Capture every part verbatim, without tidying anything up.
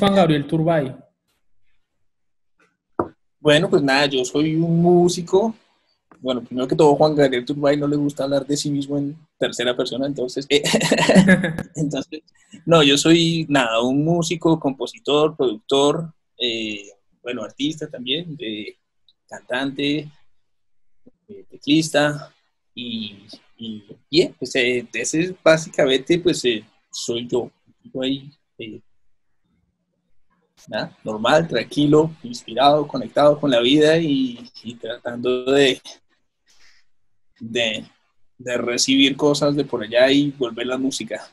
Juan Gabriel Turbay? Bueno, pues nada, yo soy un músico. Bueno, primero que todo, Juan Gabriel Turbay no le gusta hablar de sí mismo en tercera persona, entonces, eh, entonces, no, yo soy nada, un músico, compositor, productor, eh, bueno, artista también, eh, cantante, eh, teclista y, y bien, pues eh, ese es básicamente, pues eh, soy yo. Yo ahí, eh, nada, normal, tranquilo, inspirado, conectado con la vida y, y tratando de, de, de recibir cosas de por allá y volver la música.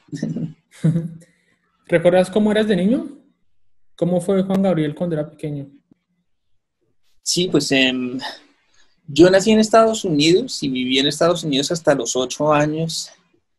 ¿Recuerdas cómo eras de niño? ¿Cómo fue Juan Gabriel cuando era pequeño? Sí, pues eh, yo nací en Estados Unidos y viví en Estados Unidos hasta los ocho años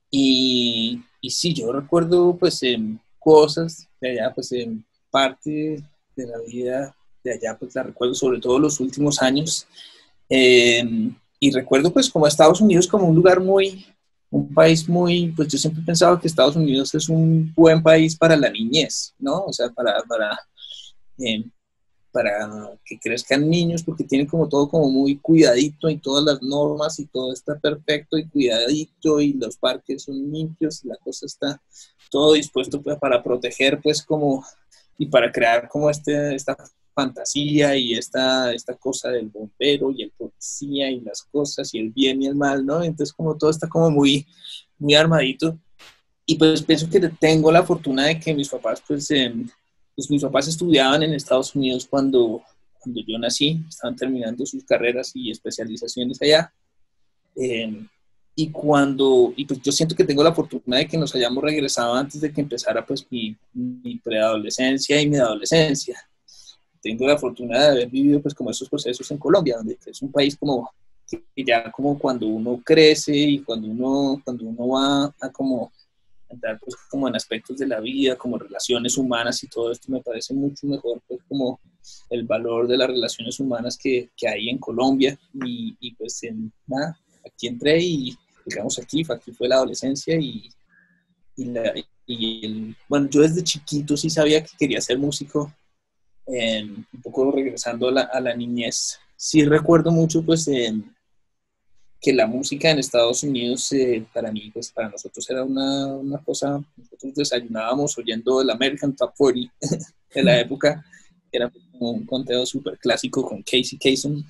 y, y sí, yo recuerdo pues eh, cosas de allá, pues en parte de la vida de allá, pues la recuerdo sobre todo los últimos años. Eh, y recuerdo pues como Estados Unidos como un lugar muy, un país muy, pues yo siempre he pensado que Estados Unidos es un buen país para la niñez, ¿no? O sea, para, para, eh, para que crezcan niños, porque tienen como todo como muy cuidadito y todas las normas y todo está perfecto y cuidadito y los parques son limpios y la cosa está todo dispuesto pues, para proteger pues como y para crear como este, esta fantasía y esta, esta cosa del bombero y el policía y las cosas y el bien y el mal, ¿no? Entonces como todo está como muy, muy armadito y pues pienso que tengo la fortuna de que mis papás pues, eh, pues mis papás estudiaban en Estados Unidos cuando, cuando yo nací, estaban terminando sus carreras y especializaciones allá. Eh, y cuando, y pues yo siento que tengo la fortuna de que nos hayamos regresado antes de que empezara pues mi, mi preadolescencia y mi adolescencia. Tengo la fortuna de haber vivido pues como esos procesos en Colombia, donde es un país como que ya como cuando uno crece y cuando uno, cuando uno va a como entrar pues como en aspectos de la vida, como relaciones humanas y todo esto me parece mucho mejor pues como el valor de las relaciones humanas que, que hay en Colombia y, y pues en, nada, aquí entré y digamos aquí, aquí fue la adolescencia y, y, la, y el, bueno, yo desde chiquito sí sabía que quería ser músico, eh, un poco regresando a la, a la niñez, sí recuerdo mucho pues eh, que la música en Estados Unidos, eh, para mí, pues para nosotros era una, una cosa, nosotros desayunábamos oyendo el American Top cuarenta de la época, que era como un conteo súper clásico con Casey Kasem,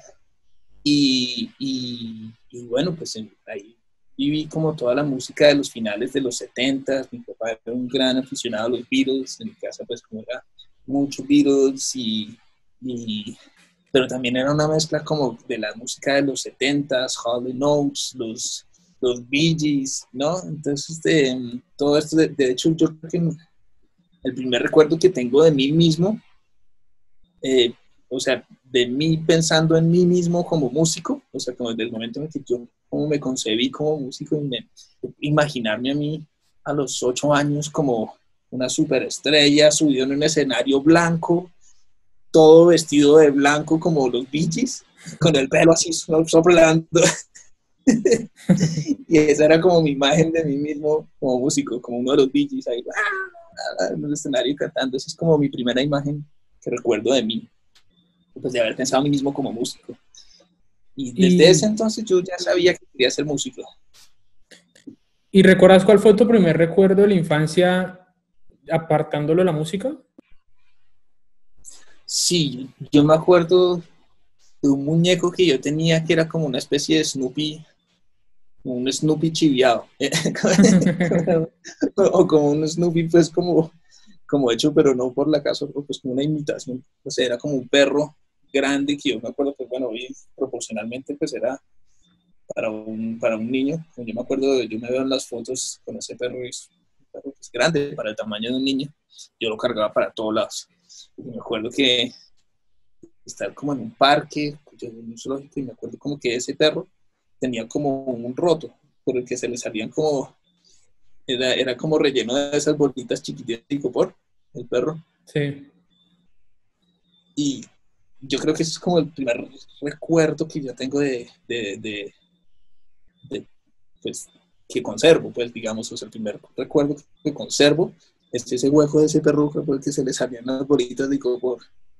y, y, y bueno, pues en, ahí viví como toda la música de los finales de los setenta, mi papá era un gran aficionado a los Beatles, en mi casa pues como era mucho Beatles y, y pero también era una mezcla como de la música de los setentas, Hall and Oates, los, los Bee Gees, ¿no? Entonces, de, todo esto, de, de, hecho, yo creo que el primer recuerdo que tengo de mí mismo, eh, o sea, de mí pensando en mí mismo como músico, o sea, como desde el momento en que yo como me concebí como músico y me, imaginarme a mí a los ocho años como una superestrella subido en un escenario blanco, todo vestido de blanco como los Bee Gees, con el pelo así soplando. Y esa era como mi imagen de mí mismo como músico, como uno de los Bee Gees ahí en el escenario cantando. Esa es como mi primera imagen que recuerdo de mí, pues de haber pensado a mí mismo como músico. Y desde ese ¿Y, entonces yo ya sabía que quería ser músico. ¿Y recuerdas cuál fue tu primer recuerdo de la infancia apartándolo de la música? Sí, yo me acuerdo de un muñeco que yo tenía que era como una especie de Snoopy, un Snoopy chiviado, o como un Snoopy pues como, como hecho, pero no por la casa, pues como una imitación, pues era como un perro grande que yo me acuerdo, pues bueno, y proporcionalmente pues era para un, para un niño, yo me acuerdo, de, yo me veo en las fotos con ese perro, es un perro pues, grande para el tamaño de un niño, yo lo cargaba para todos lados, y me acuerdo que estar como en un parque, en un zoológico, y me acuerdo como que ese perro tenía como un roto, por el que se le salían como, era, era como relleno de esas bolitas chiquititas de icopor, el perro. Sí. Y yo creo que ese es como el primer recuerdo que yo tengo de, de, de, de pues, que conservo, pues digamos, o sea, el primer recuerdo que conservo es ese hueco de ese perruco por el que se le salían las bolitas de icopor.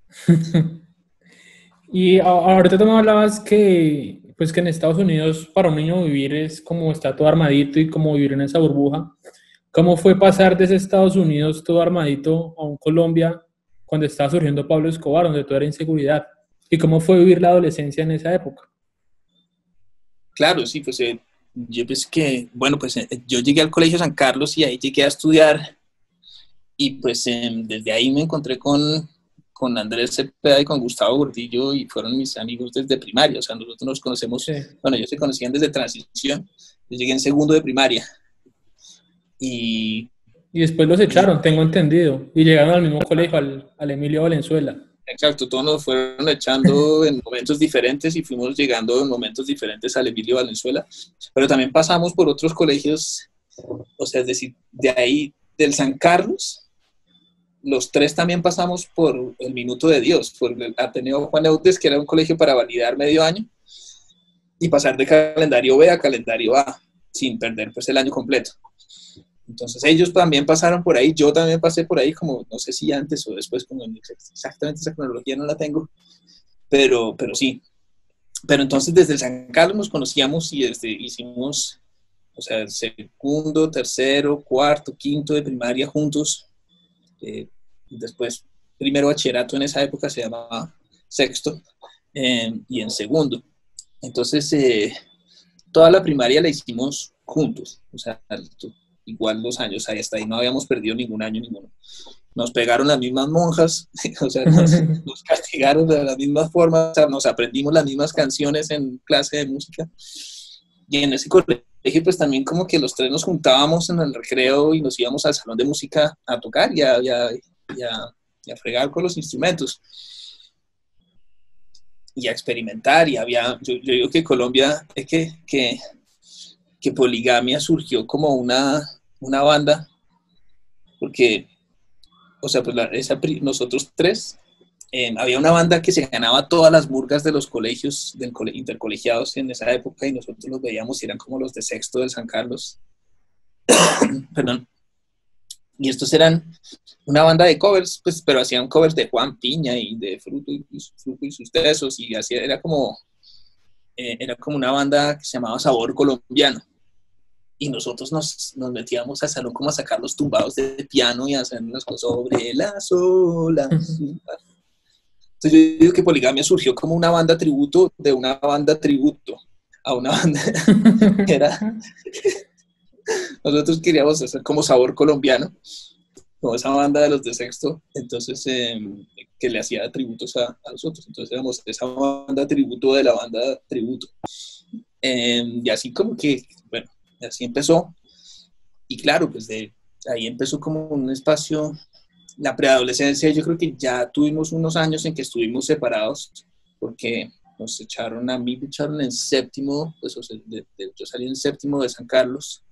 Y a- ahorita tú me hablabas que, pues que en Estados Unidos para un niño vivir es como está todo armadito y como vivir en esa burbuja. ¿Cómo fue pasar de ese Estados Unidos todo armadito a un Colombia cuando estaba surgiendo Pablo Escobar, donde todo era inseguridad? ¿Y cómo fue vivir la adolescencia en esa época? Claro, sí, pues eh, yo pues que, bueno, pues eh, yo llegué al Colegio San Carlos y ahí llegué a estudiar y pues eh, desde ahí me encontré con, con Andrés Cepeda y con Gustavo Gordillo y fueron mis amigos desde primaria, o sea, nosotros nos conocemos, Sí. bueno, ellos se conocían desde transición, yo llegué en segundo de primaria y, Y después los y echaron, tengo entendido, y llegaron al mismo colegio, al, al Emilio Valenzuela. exacto, todos nos fueron echando en momentos diferentes y fuimos llegando en momentos diferentes al Emilio Valenzuela, pero también pasamos por otros colegios, o sea, es decir, de ahí, del San Carlos, los tres también pasamos por el Minuto de Dios, por el Ateneo Juan Eudes, que era un colegio para validar medio año, y pasar de calendario B a calendario A, sin perder pues el año completo. Entonces ellos también pasaron por ahí, yo también pasé por ahí, como no sé si antes o después, como exactamente esa cronología no la tengo, pero, pero sí. Pero entonces desde el San Carlos nos conocíamos y desde hicimos, o sea, segundo, tercero, cuarto, quinto de primaria juntos. Eh, después, primero bachillerato en esa época se llamaba sexto, eh, y en segundo. Entonces, eh, toda la primaria la hicimos juntos, o sea, igual los años, ahí hasta ahí no habíamos perdido ningún año, ninguno. Nos pegaron las mismas monjas, o sea, nos, nos castigaron de las mismas formas, o sea, nos aprendimos las mismas canciones en clase de música. Y en ese colegio, pues también como que los tres nos juntábamos en el recreo y nos íbamos al salón de música a tocar y a, y a, y a, y a fregar con los instrumentos. Y a experimentar, y había, yo, yo digo que Colombia, es que, que, que Poligamia surgió como una, una banda, porque, o sea, pues la, esa, nosotros tres, eh, había una banda que se ganaba todas las murgas de los colegios del cole, intercolegiados en esa época, y nosotros los veíamos y eran como los de sexto del San Carlos. Perdón. Y estos eran una banda de covers, pues, pero hacían covers de Juan Piña y de Fruto y, Fruto y sus Tesos, y así era como, eh, era como una banda que se llamaba Sabor Colombiano. Y nosotros nos, nos metíamos al salón como a sacar los tumbados de piano y a hacer unas cosas sobre las olas. Entonces yo digo que Poligamia surgió como una banda tributo de una banda tributo a una banda que era... Nosotros queríamos hacer como Sabor Colombiano, como esa banda de los de sexto, entonces eh, que le hacía tributos a, a nosotros. Entonces éramos esa banda tributo de la banda tributo. Eh, y así como que, bueno, así empezó. Y claro, pues de ahí empezó como un espacio, la preadolescencia. Yo creo que ya tuvimos unos años en que estuvimos separados, porque nos echaron, a mí me echaron en séptimo, pues o sea, de, de, yo salí en séptimo de San Carlos,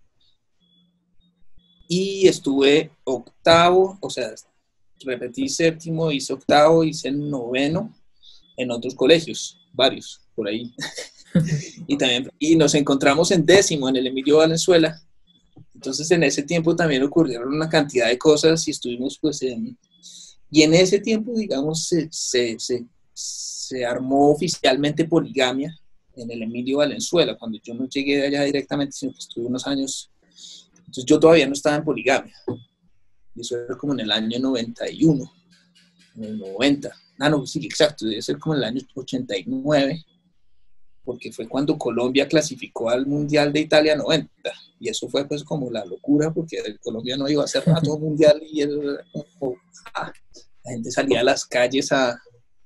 y estuve octavo, o sea, repetí séptimo, hice octavo, hice noveno en otros colegios, varios, por ahí. y, también, y nos encontramos en décimo, en el Emilio Valenzuela. Entonces en ese tiempo también ocurrieron una cantidad de cosas y estuvimos pues en... Y en ese tiempo, digamos, se, se, se, se armó oficialmente Poligamia en el Emilio Valenzuela, cuando yo no llegué de allá directamente, sino que estuve unos años. Entonces yo todavía no estaba en Poligamia. Y eso era como en el año noventa y uno, en el noventa. Ah, no, sí, exacto, debe ser como en el año ochenta y nueve, porque fue cuando Colombia clasificó al Mundial de Italia noventa. Y eso fue pues como la locura, porque Colombia no iba a hacer rato un mundial y era como, ah, la gente salía a las calles a,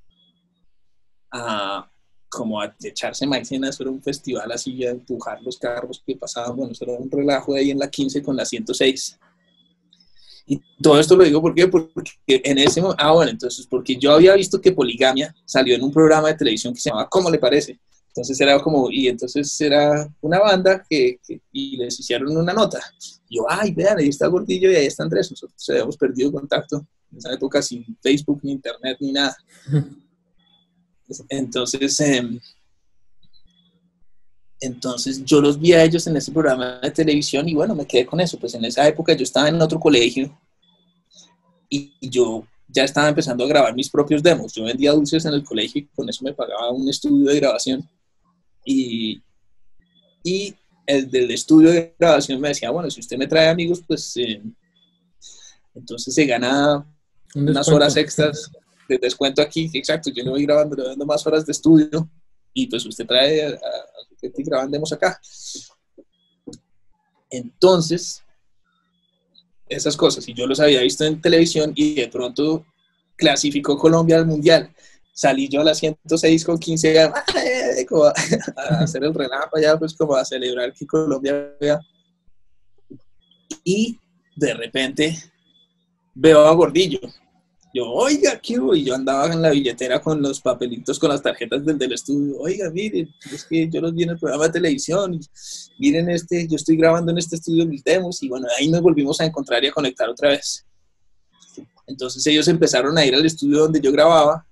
a como a echarse maicena. Eso era un festival así, a empujar los carros que pasaban. Bueno, eso era un relajo de ahí en la quince con la ciento seis. Y todo esto lo digo ¿por qué? Porque en ese momento, ah bueno, entonces porque yo había visto que Poligamia salió en un programa de televisión que se llamaba ¿Cómo le parece? Entonces era como, y entonces era una banda que, que y les hicieron una nota. Y yo, ay, vean, ahí está Gordillo y ahí está Andrés. Nosotros habíamos perdido contacto en esa época sin Facebook, ni internet, ni nada. Entonces, eh, entonces yo los vi a ellos en ese programa de televisión y bueno, me quedé con eso. Pues en esa época yo estaba en otro colegio y yo ya estaba empezando a grabar mis propios demos. Yo vendía dulces en el colegio y con eso me pagaba un estudio de grabación. Y, y el del estudio de grabación me decía, bueno, si usted me trae amigos, pues eh, entonces se gana unas horas extras de descuento aquí. Exacto, yo le voy grabando, le voy dando más horas de estudio y pues usted trae a, a, a que grabandemos acá. Entonces, esas cosas, y yo los había visto en televisión y de pronto clasificó Colombia al Mundial. Salí yo a las ciento seis con quince a, a hacer el relajo allá, pues como a celebrar que Colombia vea. Y de repente veo a Gordillo. Yo, oiga, ¿qué hubo? Y yo andaba en la billetera con los papelitos, con las tarjetas del, del estudio. Oiga, miren, es que yo los vi en el programa de televisión. Y miren, este, yo estoy grabando en este estudio mis demos. Y bueno, ahí nos volvimos a encontrar y a conectar otra vez. Entonces ellos empezaron a ir al estudio donde yo grababa.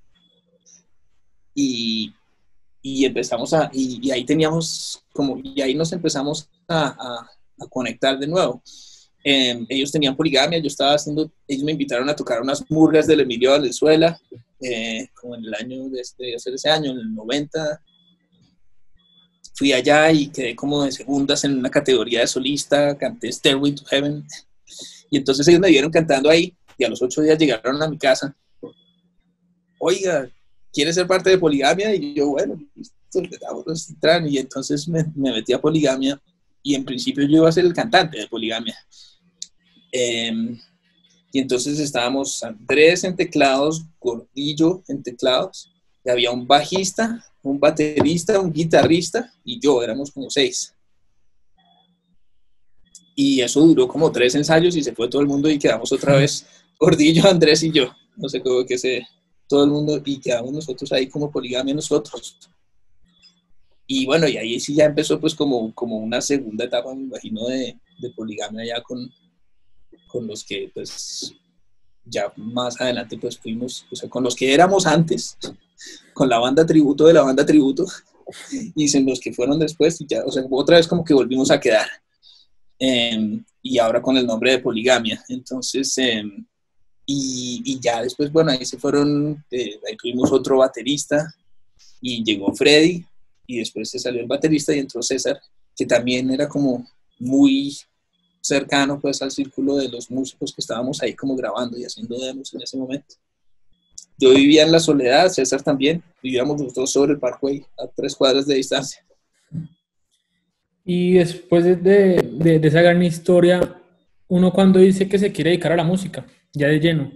Y, y empezamos a, y, y ahí teníamos como, y ahí nos empezamos a, a, a conectar de nuevo. Eh, ellos tenían Poligamia, yo estaba haciendo, ellos me invitaron a tocar unas murgas del Emilio Valenzuela, eh, como en el año, de este, hacer ese año, en el noventa. Fui allá y quedé como de segundas en una categoría de solista, canté Stairway to Heaven, y entonces ellos me vieron cantando ahí, y a los ocho días llegaron a mi casa. Oiga, ¿quieres ser parte de Poligamia? Y yo, bueno, vamos a entrar, y entonces me, me metí a Poligamia, y en principio yo iba a ser el cantante de Poligamia. Eh, y entonces estábamos Andrés en teclados, Gordillo en teclados, y había un bajista, un baterista, un guitarrista, y yo, éramos como seis. Y eso duró como tres ensayos y se fue todo el mundo y quedamos otra vez Gordillo, Andrés y yo. No sé cómo que se... todo el mundo, y quedamos nosotros ahí como Poligamia nosotros. Y bueno, y ahí sí ya empezó pues como, como una segunda etapa, me imagino, de, de Poligamia ya con, con los que pues ya más adelante pues fuimos, o sea, con los que éramos antes, con la banda tributo de la banda tributo, y sin los que fueron después, y ya, o sea, otra vez como que volvimos a quedar. Eh, y ahora con el nombre de Poligamia. Entonces, eh, y, y ya después, bueno, ahí se fueron, eh, ahí tuvimos otro baterista, y llegó Freddy, y después se salió el baterista y entró César, que también era como muy cercano pues al círculo de los músicos que estábamos ahí como grabando y haciendo demos en ese momento. Yo vivía en La Soledad, César también, vivíamos los dos sobre el Parkway, a tres cuadras de distancia. Y después de, de, de esa gran historia, uno cuando dice que se quiere dedicar a la música, ya de lleno.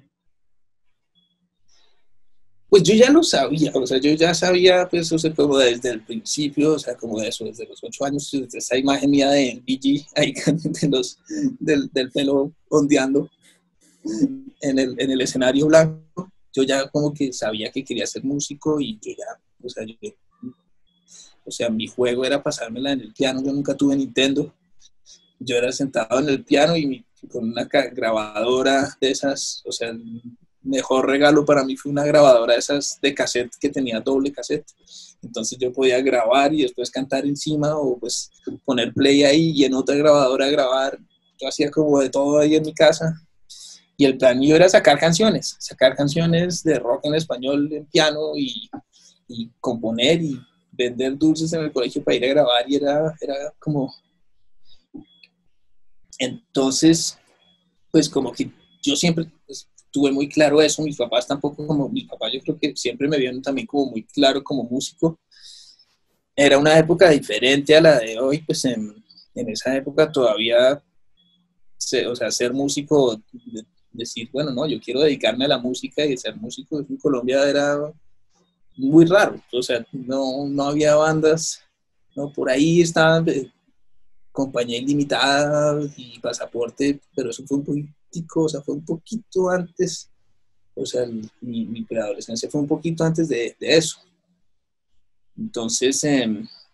Pues yo ya lo sabía, o sea, yo ya sabía, pues, o sea, como desde el principio, o sea, como de eso, desde los ocho años, desde esa imagen mía de B G, ahí de los, del, del pelo ondeando en el, en el escenario blanco, yo ya como que sabía que quería ser músico y yo ya, o sea, yo, o sea, mi juego era pasármela en el piano, yo nunca tuve Nintendo, yo era sentado en el piano y mi, con una grabadora de esas, o sea, mejor regalo para mí fue una grabadora de esas de cassette que tenía doble cassette. Entonces yo podía grabar y después cantar encima o pues poner play ahí y en otra grabadora grabar. Yo hacía como de todo ahí en mi casa. Y el plan mío era sacar canciones, sacar canciones de rock en español en piano y, y componer y vender dulces en el colegio para ir a grabar y era, era como... Entonces, pues como que yo siempre... Pues, tuve muy claro eso, mis papás tampoco, como mis papás yo creo que siempre me vieron también como muy claro como músico. Era una época diferente a la de hoy, pues en, en esa época todavía, se, o sea, ser músico, de, decir, bueno, no, yo quiero dedicarme a la música y ser músico en Colombia era muy raro, o sea, no, no había bandas, no, por ahí estaban eh, Compañía Ilimitada y Pasaporte, pero eso fue un poquitico, o sea, fue un poquito antes, o sea, mi, mi preadolescencia fue un poquito antes de, de eso. Entonces, eh,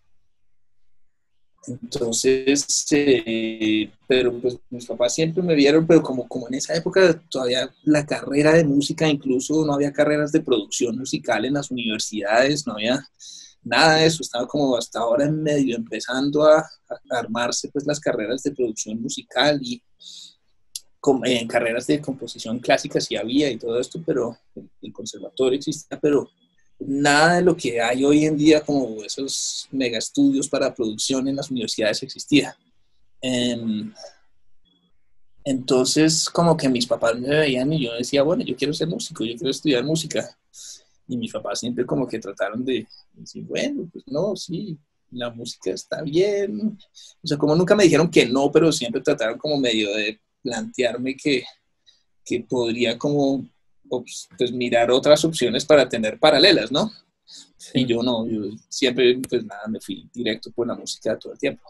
entonces, eh, pero pues mis papás siempre me vieron, pero como, como en esa época todavía la carrera de música, incluso no había carreras de producción musical en las universidades, no había nada de eso, estaba como hasta ahora en medio empezando a, a armarse pues las carreras de producción musical y, com, en carreras de composición clásica sí había y todo esto, pero el conservatorio existía, pero nada de lo que hay hoy en día, como esos mega estudios para producción en las universidades existía. Um, entonces, como que mis papás me veían y yo decía, bueno, yo quiero ser músico, yo quiero estudiar música. Y mis papás siempre como que trataron de decir, bueno, pues no, sí, la música está bien. O sea, como nunca me dijeron que no, pero siempre trataron como medio de plantearme que, que podría como pues, mirar otras opciones para tener paralelas, ¿no? Sí. Y yo no, yo siempre, pues nada, me fui directo por la música todo el tiempo.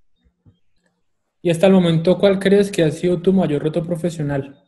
Y hasta el momento, ¿cuál crees que ha sido tu mayor reto profesional?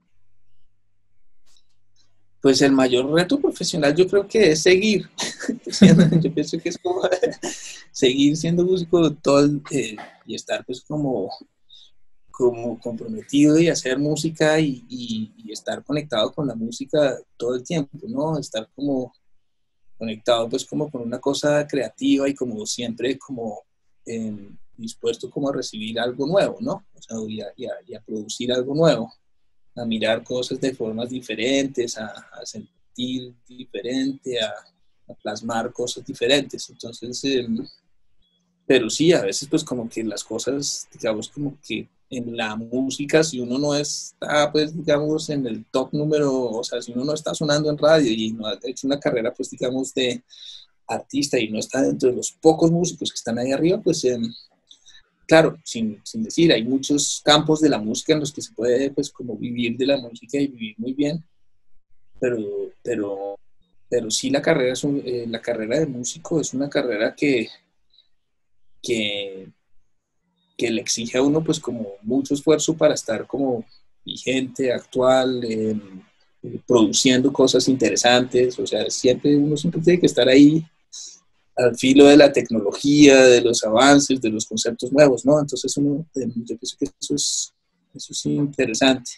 Pues el mayor reto profesional yo creo que es seguir. Yo pienso que es como seguir siendo músico todo el, eh, y estar pues como, como comprometido y hacer música y, y, y estar conectado con la música todo el tiempo, ¿no? Estar como conectado pues como con una cosa creativa y como siempre como eh, dispuesto como a recibir algo nuevo, ¿no? O sea, y a, y a, y a producir algo nuevo, a mirar cosas de formas diferentes, a, a sentir diferente, a, a plasmar cosas diferentes. Entonces, eh, pero sí, a veces pues como que las cosas, digamos como que en la música, si uno no está pues digamos en el top número, o sea, si uno no está sonando en radio y no ha hecho una carrera pues digamos de artista y no está dentro de los pocos músicos que están ahí arriba, pues eh, claro, sin, sin decir, hay muchos campos de la música en los que se puede pues como vivir de la música y vivir muy bien, pero, pero, pero sí la carrera, es un, eh, la carrera de músico es una carrera que, que, que le exige a uno pues como mucho esfuerzo para estar como vigente, actual, eh, produciendo cosas interesantes, o sea, siempre uno siempre tiene que estar ahí al filo de la tecnología, de los avances, de los conceptos nuevos, ¿no? Entonces uno, yo pienso que eso es, eso es interesante.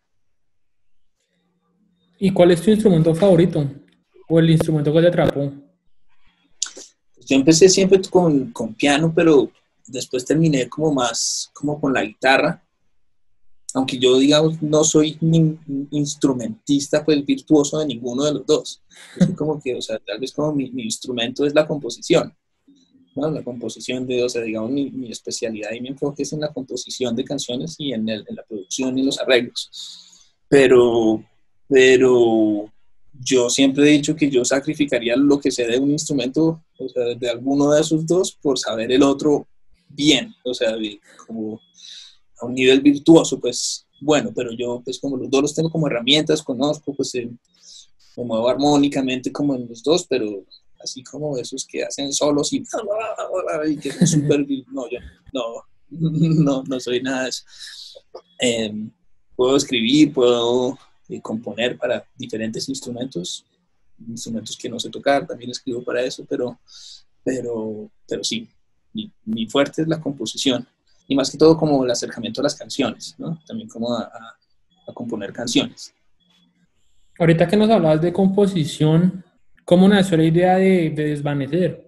¿Y cuál es tu instrumento favorito? ¿O el instrumento que te atrapó? Yo empecé siempre con, con piano, pero después terminé como más como con la guitarra. Aunque yo, digamos, no soy ni instrumentista, pues virtuoso de ninguno de los dos. Yo soy como que, o sea, tal vez como mi, mi instrumento es la composición, ¿no? La composición de, o sea, digamos, mi, mi especialidad y mi enfoque es en la composición de canciones y en, el, en la producción y los arreglos. Pero, pero yo siempre he dicho que yo sacrificaría lo que sé de un instrumento, o sea, de alguno de esos dos, por saber el otro bien, o sea, como a un nivel virtuoso, pues bueno, pero yo pues como los dos los tengo como herramientas, conozco, pues eh, me muevo armónicamente como en los dos, pero así como esos que hacen solos y, y que son súper, no, yo no, no, no soy nada de eso. Eh, puedo escribir, puedo eh, componer para diferentes instrumentos, instrumentos que no sé tocar, también escribo para eso, pero, pero, pero sí, mi, mi fuerte es la composición. Y más que todo como el acercamiento a las canciones, ¿no? También como a, a, a componer canciones. Ahorita que nos hablabas de composición, ¿cómo nació la idea de, de Desvanecer?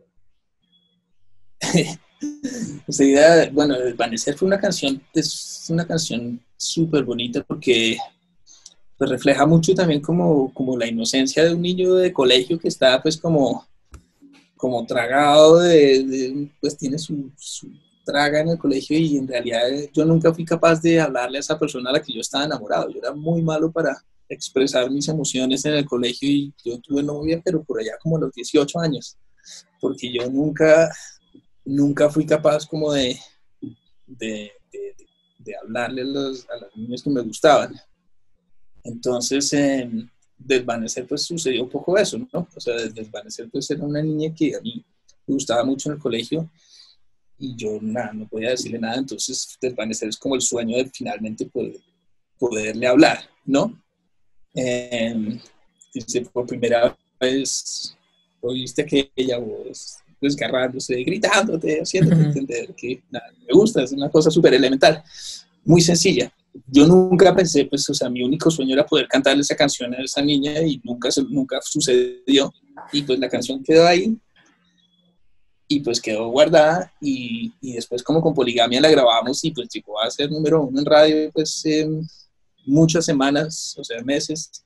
Esa idea, bueno, Desvanecer fue una canción, es una canción súper bonita porque pues, refleja mucho también como, como la inocencia de un niño de colegio que está pues como, como tragado de, de pues tiene su, su traga en el colegio y en realidad yo nunca fui capaz de hablarle a esa persona a la que yo estaba enamorado. Yo era muy malo para expresar mis emociones en el colegio y yo tuve novia, pero por allá como a los dieciocho años, porque yo nunca, nunca fui capaz como de, de, de, de hablarle a los, a los niños que me gustaban. Entonces, eh, Desvanecer pues sucedió un poco eso, ¿no? O sea, Desvanecer pues era una niña que a mí me gustaba mucho en el colegio y yo nada, no podía decirle nada, entonces Desvanecer es como el sueño de finalmente poder, poderle hablar, ¿no? Eh, dice, por primera vez oíste que ella voz desgarrándose, gritándote, haciéndote entender que nada, me gusta, es una cosa súper elemental, muy sencilla. Yo nunca pensé, pues, o sea, mi único sueño era poder cantarle esa canción a esa niña y nunca, nunca sucedió. Y pues la canción quedó ahí y pues quedó guardada y, y después como con Poligamia la grabamos y pues llegó a ser número uno en radio, pues eh, muchas semanas, o sea, meses,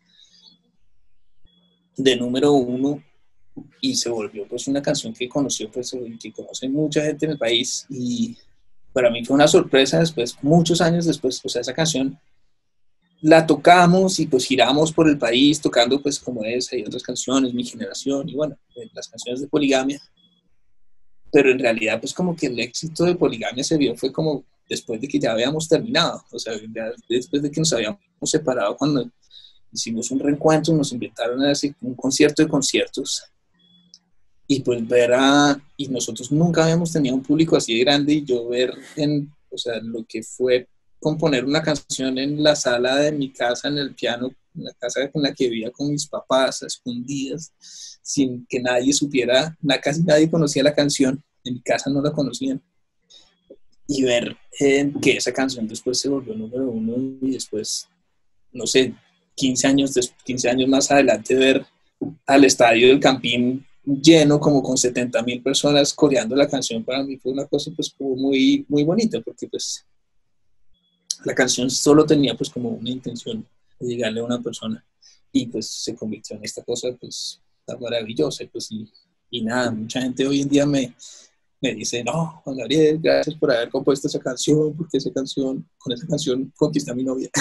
de número uno, y se volvió pues una canción que conoció, pues, que conoce mucha gente en el país, y para mí fue una sorpresa después, muchos años después, o sea, esa canción la tocamos y pues giramos por el país tocando pues como esa y otras canciones, Mi Generación, y bueno, las canciones de Poligamia, pero en realidad pues como que el éxito de Poligamia se vio fue como después de que ya habíamos terminado, o sea, ya después de que nos habíamos separado, cuando hicimos un reencuentro, nos invitaron a hacer un concierto de conciertos, y pues ver a, y nosotros nunca habíamos tenido un público así de grande, y yo ver en, o sea, lo que fue componer una canción en la sala de mi casa, en el piano, en la casa en la que vivía con mis papás, a escondidas, sin que nadie supiera, casi nadie conocía la canción, en mi casa no la conocían, y ver eh, que esa canción después se volvió número uno, y después, no sé, quince años, quince años más adelante, ver al estadio del Campín lleno, como con setenta mil personas coreando la canción, para mí fue una cosa pues como muy, muy bonita, porque pues la canción solo tenía pues como una intención de llegarle a una persona, y pues se convirtió en esta cosa pues tan maravillosa, pues y, y nada, mucha gente hoy en día me, me dice, no, Juan Gabriel, gracias por haber compuesto esa canción, porque esa canción, con esa canción conquisté a mi novia.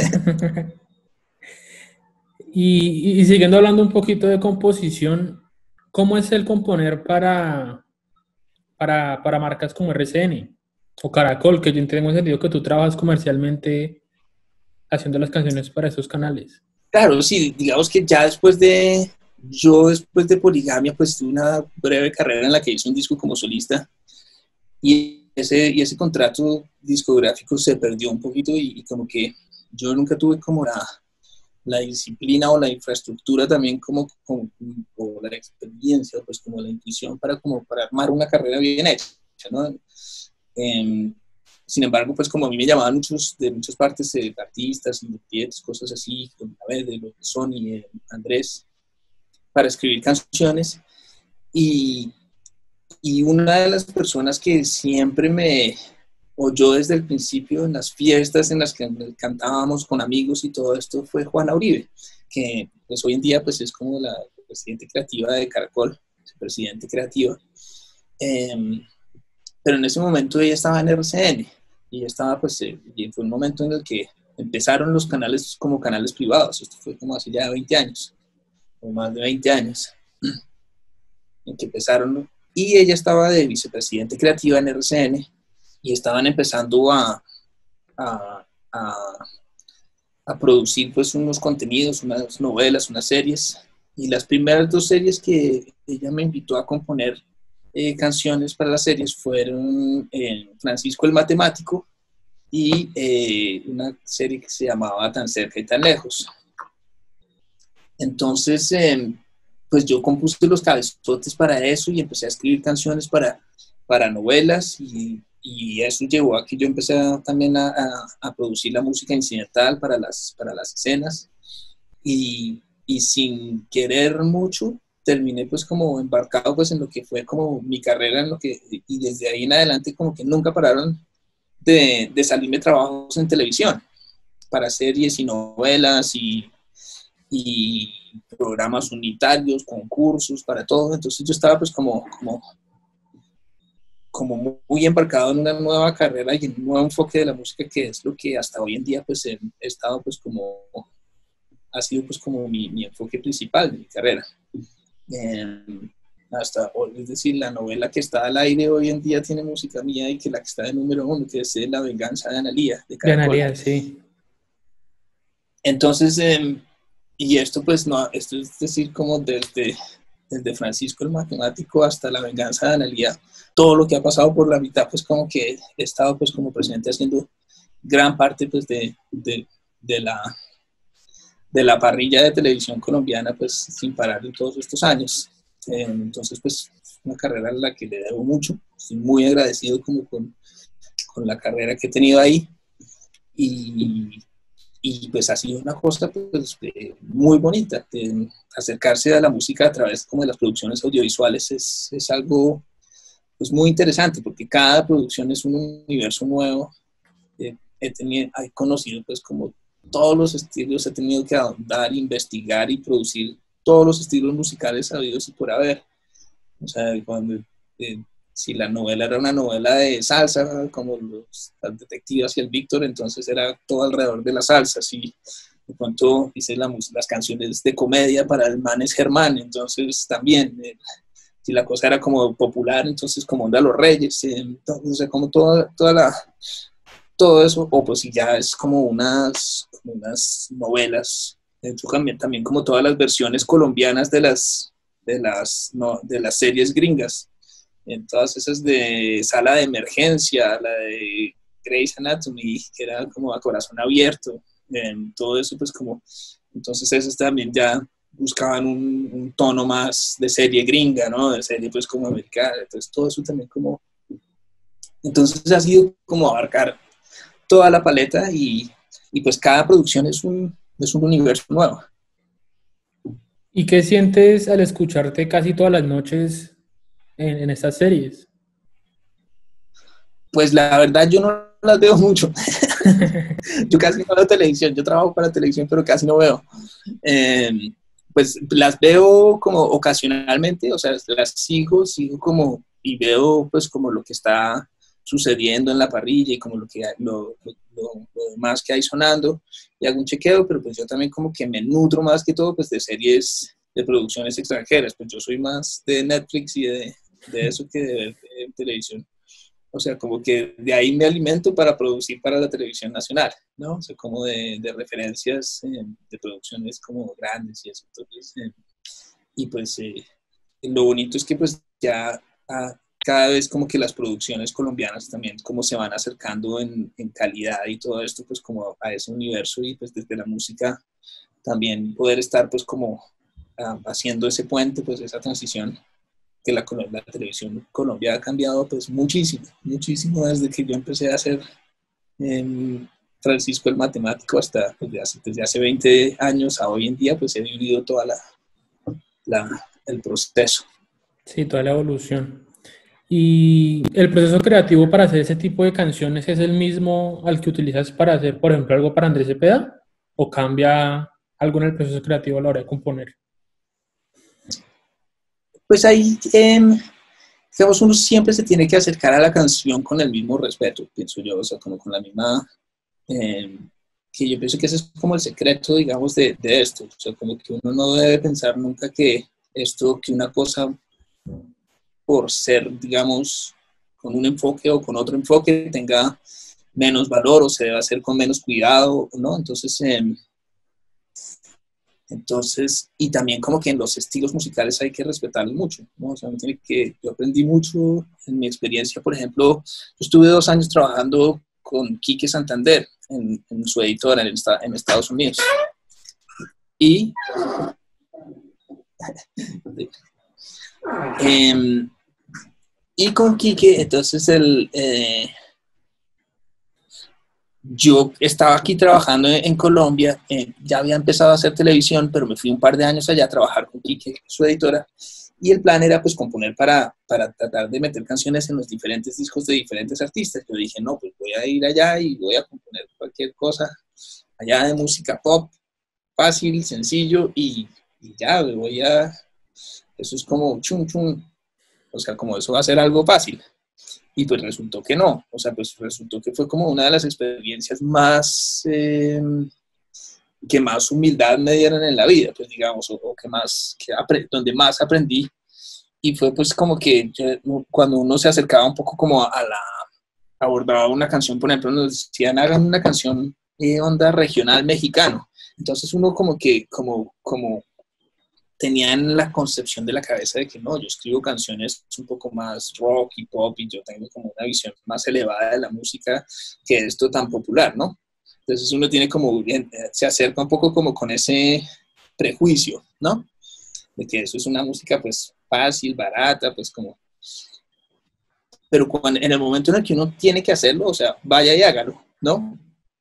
y, y siguiendo hablando un poquito de composición, ¿cómo es el componer para, para, para marcas como R C N o Caracol, que yo tengo entendido que tú trabajas comercialmente haciendo las canciones para esos canales? Claro, sí, digamos que ya después de, yo después de Poligamia, pues tuve una breve carrera en la que hice un disco como solista, y ese, y ese contrato discográfico se perdió un poquito, y, y como que yo nunca tuve como la, la disciplina o la infraestructura también, como, como o la experiencia, pues como la intuición para, como para armar una carrera bien hecha, ¿no? Eh, sin embargo, pues como a mí me llamaban muchos, de muchas partes, eh, artistas, independientes, cosas así, con de los de Sony, eh, Andrés, para escribir canciones, y, y una de las personas que siempre me oyó desde el principio en las fiestas en las que cantábamos con amigos y todo esto fue Juana Uribe, que pues hoy en día pues es como la presidente creativa de Caracol, presidente creativa. Eh, pero en ese momento ella estaba en R C N, y estaba pues, eh, y fue un momento en el que empezaron los canales como canales privados. Esto fue como hace ya veinte años, o más de veinte años, en que empezaron, y ella estaba de vicepresidente creativa en R C N, y estaban empezando a, a, a, a producir pues unos contenidos, unas novelas, unas series, y las primeras dos series que ella me invitó a componer eh, canciones para las series fueron eh, Francisco el Matemático, y eh, una serie que se llamaba Tan Cerca y Tan Lejos. Entonces, eh, pues yo compuse los cabezotes para eso, y empecé a escribir canciones para, para novelas, y, y eso llevó a que yo empecé a, también a, a, a producir la música incidental para las, para las escenas, y, y sin querer mucho terminé pues como embarcado pues en lo que fue como mi carrera, en lo que, y desde ahí en adelante como que nunca pararon de, de salirme trabajos en televisión para series y novelas, y, y programas unitarios, concursos, para todo. Entonces yo estaba pues como, como, como muy embarcado en una nueva carrera y en un nuevo enfoque de la música, que es lo que hasta hoy en día pues he, he estado pues como, ha sido pues como mi, mi enfoque principal de mi carrera. Eh, hasta, es decir, la novela que está al aire hoy en día tiene música mía, y que la que está de número uno, que es La Venganza de Analía, de De Caracol. Analía, sí. Entonces, eh, y esto pues no, esto es decir, como desde, desde Francisco el Matemático hasta La Venganza de Analía, todo lo que ha pasado por la mitad, pues como que he estado pues como presente haciendo gran parte pues de, de, de la de la parrilla de televisión colombiana pues sin parar en todos estos años. Eh, entonces pues una carrera a la que le debo mucho, estoy muy agradecido como con, con la carrera que he tenido ahí, y, y pues ha sido una cosa pues eh, muy bonita. Eh, acercarse a la música a través como de las producciones audiovisuales es, es algo pues muy interesante, porque cada producción es un universo nuevo. Eh, he, tenido, he conocido pues como todos los estilos, he tenido que ahondar, investigar y producir todos los estilos musicales sabidos y por haber. O sea, cuando, eh, si la novela era una novela de salsa, como los, las detectivas y el Víctor, entonces era todo alrededor de la salsa. Si de pronto hice la, las canciones de comedia para el Manes Germán, entonces también, eh, si la cosa era como popular, entonces como Onda Los Reyes, eh, entonces, o sea, como toda, toda la, todo eso, o pues si ya es como unas, como unas novelas, dentro también, también como todas las versiones colombianas de las, de las, no, de las series gringas, en todas esas de Sala de Emergencia, la de Grey's Anatomy, que era como a corazón abierto, en todo eso pues como, entonces esas también ya buscaban un, un tono más de serie gringa, ¿no? De serie pues como americana, entonces todo eso también como, entonces ha sido como abarcar toda la paleta y, y pues cada producción es un, es un universo nuevo. ¿Y qué sientes al escucharte casi todas las noches en, en estas series? Pues la verdad yo no las veo mucho. Yo casi no veo televisión, yo trabajo para televisión, pero casi no veo. Eh, pues las veo como ocasionalmente, o sea, las sigo, sigo como, y veo pues como lo que está sucediendo en la parrilla y como lo que lo, lo, lo demás que hay sonando, y hago un chequeo, pero pues yo también como que me nutro más que todo pues de series de producciones extranjeras, pues yo soy más de Netflix y de, de eso que de ver de televisión. O sea, como que de ahí me alimento para producir para la televisión nacional, ¿no? O sea, como de, de referencias eh, de producciones como grandes y eso. Entonces, eh, y pues eh, lo bonito es que pues ya ah, cada vez como que las producciones colombianas también como se van acercando en, en calidad y todo esto pues como a ese universo y pues desde la música también poder estar pues como ah, haciendo ese puente, pues esa transición que la, la televisión en Colombia ha cambiado pues muchísimo, muchísimo desde que yo empecé a hacer eh, Francisco el Matemático hasta pues, desde, hace, desde hace veinte años a hoy en día, pues he vivido toda la, la el proceso. Sí, toda la evolución. ¿Y el proceso creativo para hacer ese tipo de canciones es el mismo al que utilizas para hacer, por ejemplo, algo para Andrés Cepeda? ¿O cambia algo en el proceso creativo a la hora de componer? Pues ahí, eh, digamos, uno siempre se tiene que acercar a la canción con el mismo respeto, pienso yo, o sea, como con la misma, eh, que yo pienso que ese es como el secreto, digamos, de, de esto, o sea, como que uno no debe pensar nunca que esto, que una cosa por ser, digamos, con un enfoque o con otro enfoque tenga menos valor o se debe hacer con menos cuidado, ¿no? Entonces, eh, entonces, y también como que en los estilos musicales hay que respetarlos mucho, ¿no? O sea, uno tiene que, yo aprendí mucho en mi experiencia, por ejemplo, yo estuve dos años trabajando con Quique Santander en, en su editora en, en Estados Unidos. Y eh, y con Quique, entonces el, eh, yo estaba aquí trabajando en, en Colombia, eh, ya había empezado a hacer televisión, pero me fui un par de años allá a trabajar con Quique, su editora, y el plan era pues componer para, para tratar de meter canciones en los diferentes discos de diferentes artistas. Yo dije, no, pues voy a ir allá y voy a componer cualquier cosa allá de música pop, fácil, sencillo, y, y ya, voy a, eso es como chum chum, o sea, como eso va a ser algo fácil. Y pues resultó que no, o sea, pues resultó que fue como una de las experiencias más, eh, que más humildad me dieron en la vida, pues digamos, o, o que más, que apre- donde más aprendí. Y fue pues como que yo, cuando uno se acercaba un poco como a, a la, abordaba una canción, por ejemplo, nos decían, hagan una canción eh, onda regional mexicano. Entonces uno como que, como, como tenían la concepción de la cabeza de que no, yo escribo canciones un poco más rock y pop y yo tengo como una visión más elevada de la música que esto tan popular, ¿no? Entonces uno tiene como, se acerca un poco como con ese prejuicio, ¿no? De que eso es una música pues fácil, barata, pues como... Pero cuando, en el momento en el que uno tiene que hacerlo, o sea, vaya y hágalo, ¿no?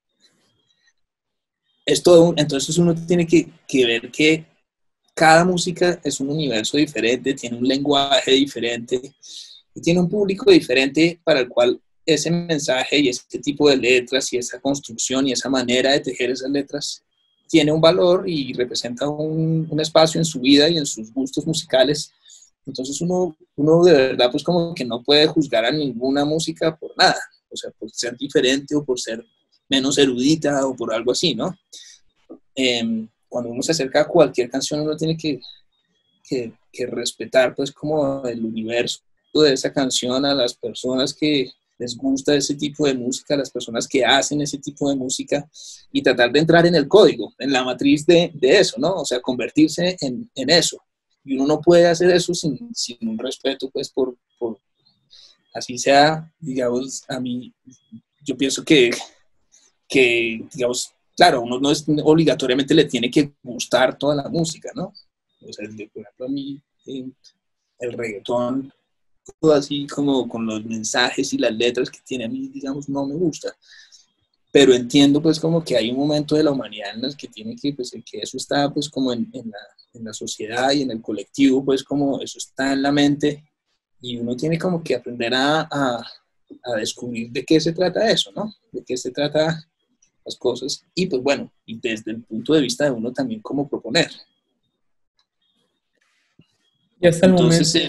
Es todo, entonces uno tiene que, que ver que cada música es un universo diferente, tiene un lenguaje diferente y tiene un público diferente para el cual ese mensaje y ese tipo de letras y esa construcción y esa manera de tejer esas letras tiene un valor y representa un, un espacio en su vida y en sus gustos musicales. Entonces uno, uno de verdad pues como que no puede juzgar a ninguna música por nada, o sea, por ser diferente o por ser menos erudita o por algo así, ¿no? Eh, cuando uno se acerca a cualquier canción uno tiene que, que, que respetar pues como el universo de esa canción, a las personas que les gusta ese tipo de música, a las personas que hacen ese tipo de música y tratar de entrar en el código, en la matriz de, de eso, ¿no? O sea, convertirse en, en eso. Y uno no puede hacer eso sin, sin un respeto, pues, por, por, así sea, digamos, a mí, yo pienso que, que, digamos, claro, uno no es obligatoriamente le tiene que gustar toda la música, ¿no? O sea, por ejemplo, a mí eh, el reggaetón, todo así como con los mensajes y las letras que tiene a mí, digamos, no me gusta. Pero entiendo pues como que hay un momento de la humanidad en el que tiene que, pues, que eso está pues como en, en, la, en la sociedad y en el colectivo, pues como eso está en la mente y uno tiene como que aprender a, a, a descubrir de qué se trata eso, ¿no? De qué se trata las cosas y pues bueno, y desde el punto de vista de uno también cómo proponer. Y hasta el Entonces, momento, eh,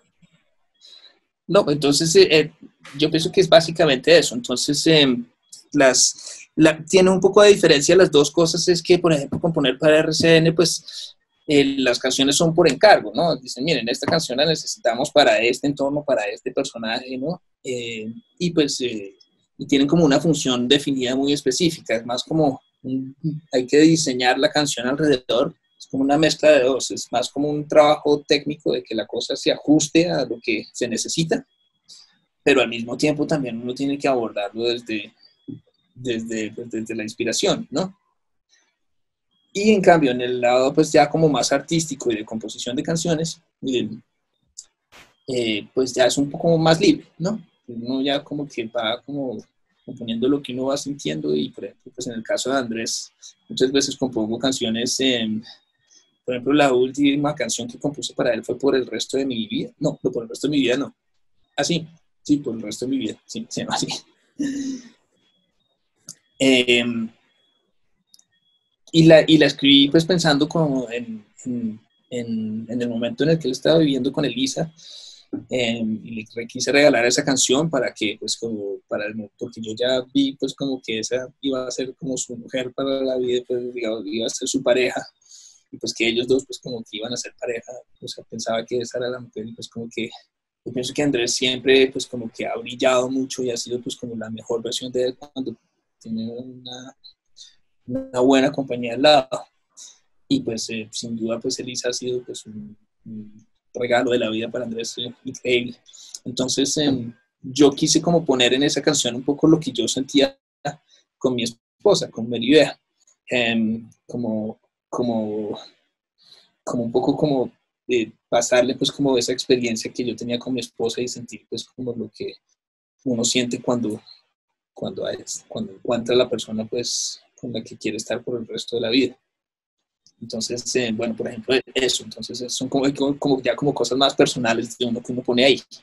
no, entonces eh, yo pienso que es básicamente eso. Entonces, eh, las, la, tiene un poco de diferencia las dos cosas, es que, por ejemplo, componer para R C N, pues eh, las canciones son por encargo, ¿no? Dicen, miren, esta canción la necesitamos para este entorno, para este personaje, ¿no? Eh, y pues eh, y tienen como una función definida muy específica, es más como, un, hay que diseñar la canción alrededor. Es como una mezcla de dos, es más como un trabajo técnico de que la cosa se ajuste a lo que se necesita, pero al mismo tiempo también uno tiene que abordarlo desde, desde, pues, desde la inspiración, ¿no? Y en cambio, en el lado pues ya como más artístico y de composición de canciones, eh, eh, pues ya es un poco más libre, ¿no? Uno ya como que va como componiendo lo que uno va sintiendo y por ejemplo, pues en el caso de Andrés, muchas veces compongo canciones eh, por ejemplo, la última canción que compuse para él fue Por el resto de mi vida. No, no, por el resto de mi vida no. Ah, sí, sí, por el resto de mi vida. Sí, se llama así. Eh, y, la, y la escribí pues pensando como en, en, en, en el momento en el que él estaba viviendo con Elisa. Eh, y le quise regalar esa canción para que, pues, como, para, porque yo ya vi, pues, como que esa iba a ser como su mujer para la vida, pues, digamos, iba a ser su pareja. Y pues que ellos dos pues como que iban a ser pareja, o sea, pensaba que esa era la mujer y pues como que yo pienso que Andrés siempre pues como que ha brillado mucho y ha sido pues como la mejor versión de él cuando tiene una, una buena compañía al lado y pues eh, sin duda pues Elisa ha sido pues un, un regalo de la vida para Andrés, eh, increíble. Entonces eh, yo quise como poner en esa canción un poco lo que yo sentía con mi esposa, con Meribea, eh, como como, como un poco como eh, pasarle pues como esa experiencia que yo tenía con mi esposa y sentir pues como lo que uno siente cuando, cuando, hay, cuando encuentra a la persona pues con la que quiere estar por el resto de la vida. Entonces, eh, bueno, por ejemplo, eso, entonces son como, como ya como cosas más personales de uno que uno pone ahí.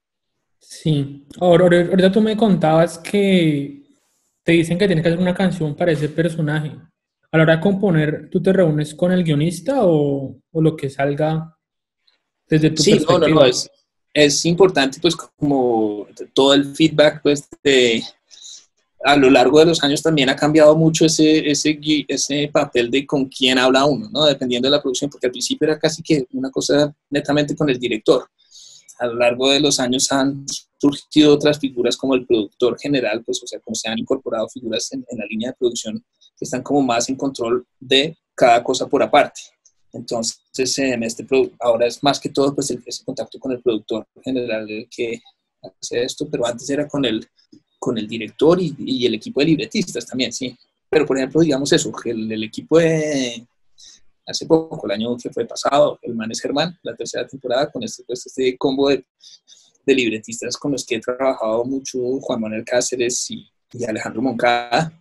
sí. Ahora, ahora- ahorita tú me contabas que te dicen que tienes que hacer una canción para ese personaje. A la hora de componer, ¿tú te reúnes con el guionista o, o lo que salga desde tu Sí, no, no, no, perspectiva? es, es importante pues como todo el feedback pues de, a lo largo de los años también ha cambiado mucho ese, ese, ese papel de con quién habla uno, ¿no? Dependiendo de la producción, porque al principio era casi que una cosa netamente con el director. A lo largo de los años han surgido otras figuras como el productor general, pues, o sea, como se han incorporado figuras en, en la línea de producción que están como más en control de cada cosa por aparte. Entonces, en este ahora es más que todo pues el, ese contacto con el productor general el que hace esto, pero antes era con el, con el director y, y el equipo de libretistas también, sí. Pero, por ejemplo, digamos eso, el, el equipo de, hace poco, el año que fue pasado, el Man es Germán, la tercera temporada, con este, pues, este combo de, de libretistas con los que he trabajado mucho, Juan Manuel Cáceres y, y Alejandro Moncada.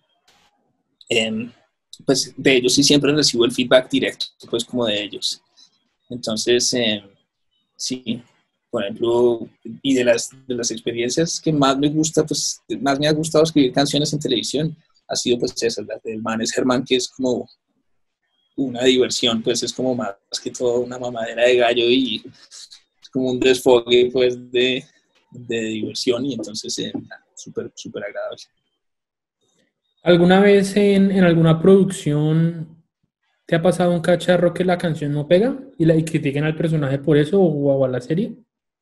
Eh, pues de ellos sí siempre recibo el feedback directo, pues como de ellos. Entonces, eh, sí. Por ejemplo, y de las, de las experiencias que más me gusta, pues más me ha gustado escribir canciones en televisión, ha sido pues esa, la del Manes Germán, que es como una diversión, pues es como más que todo una mamadera de gallo y es como un desfogue pues de, de diversión y entonces eh, súper, súper agradable. ¿Alguna vez en, en alguna producción te ha pasado un cacharro que la canción no pega y, la, y critiquen al personaje por eso o, o a la serie?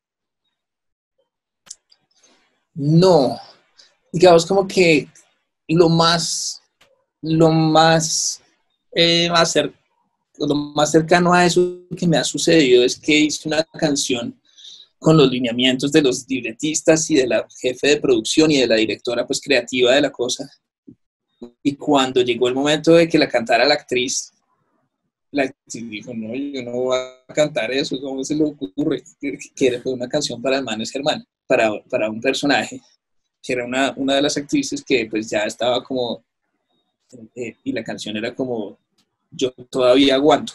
No, digamos como que lo más, lo más, eh, más, cer lo más cercano a eso que me ha sucedido es que hice una canción con los lineamientos de los libretistas y de la jefe de producción y de la directora pues creativa de la cosa. Y cuando llegó el momento de que la cantara la actriz, la actriz dijo, no, yo no voy a cantar eso, ¿cómo se le ocurre? Que era una canción para el Manes Germán, para, para un personaje, que era una, una de las actrices que pues ya estaba como, eh, y la canción era como, yo todavía aguanto.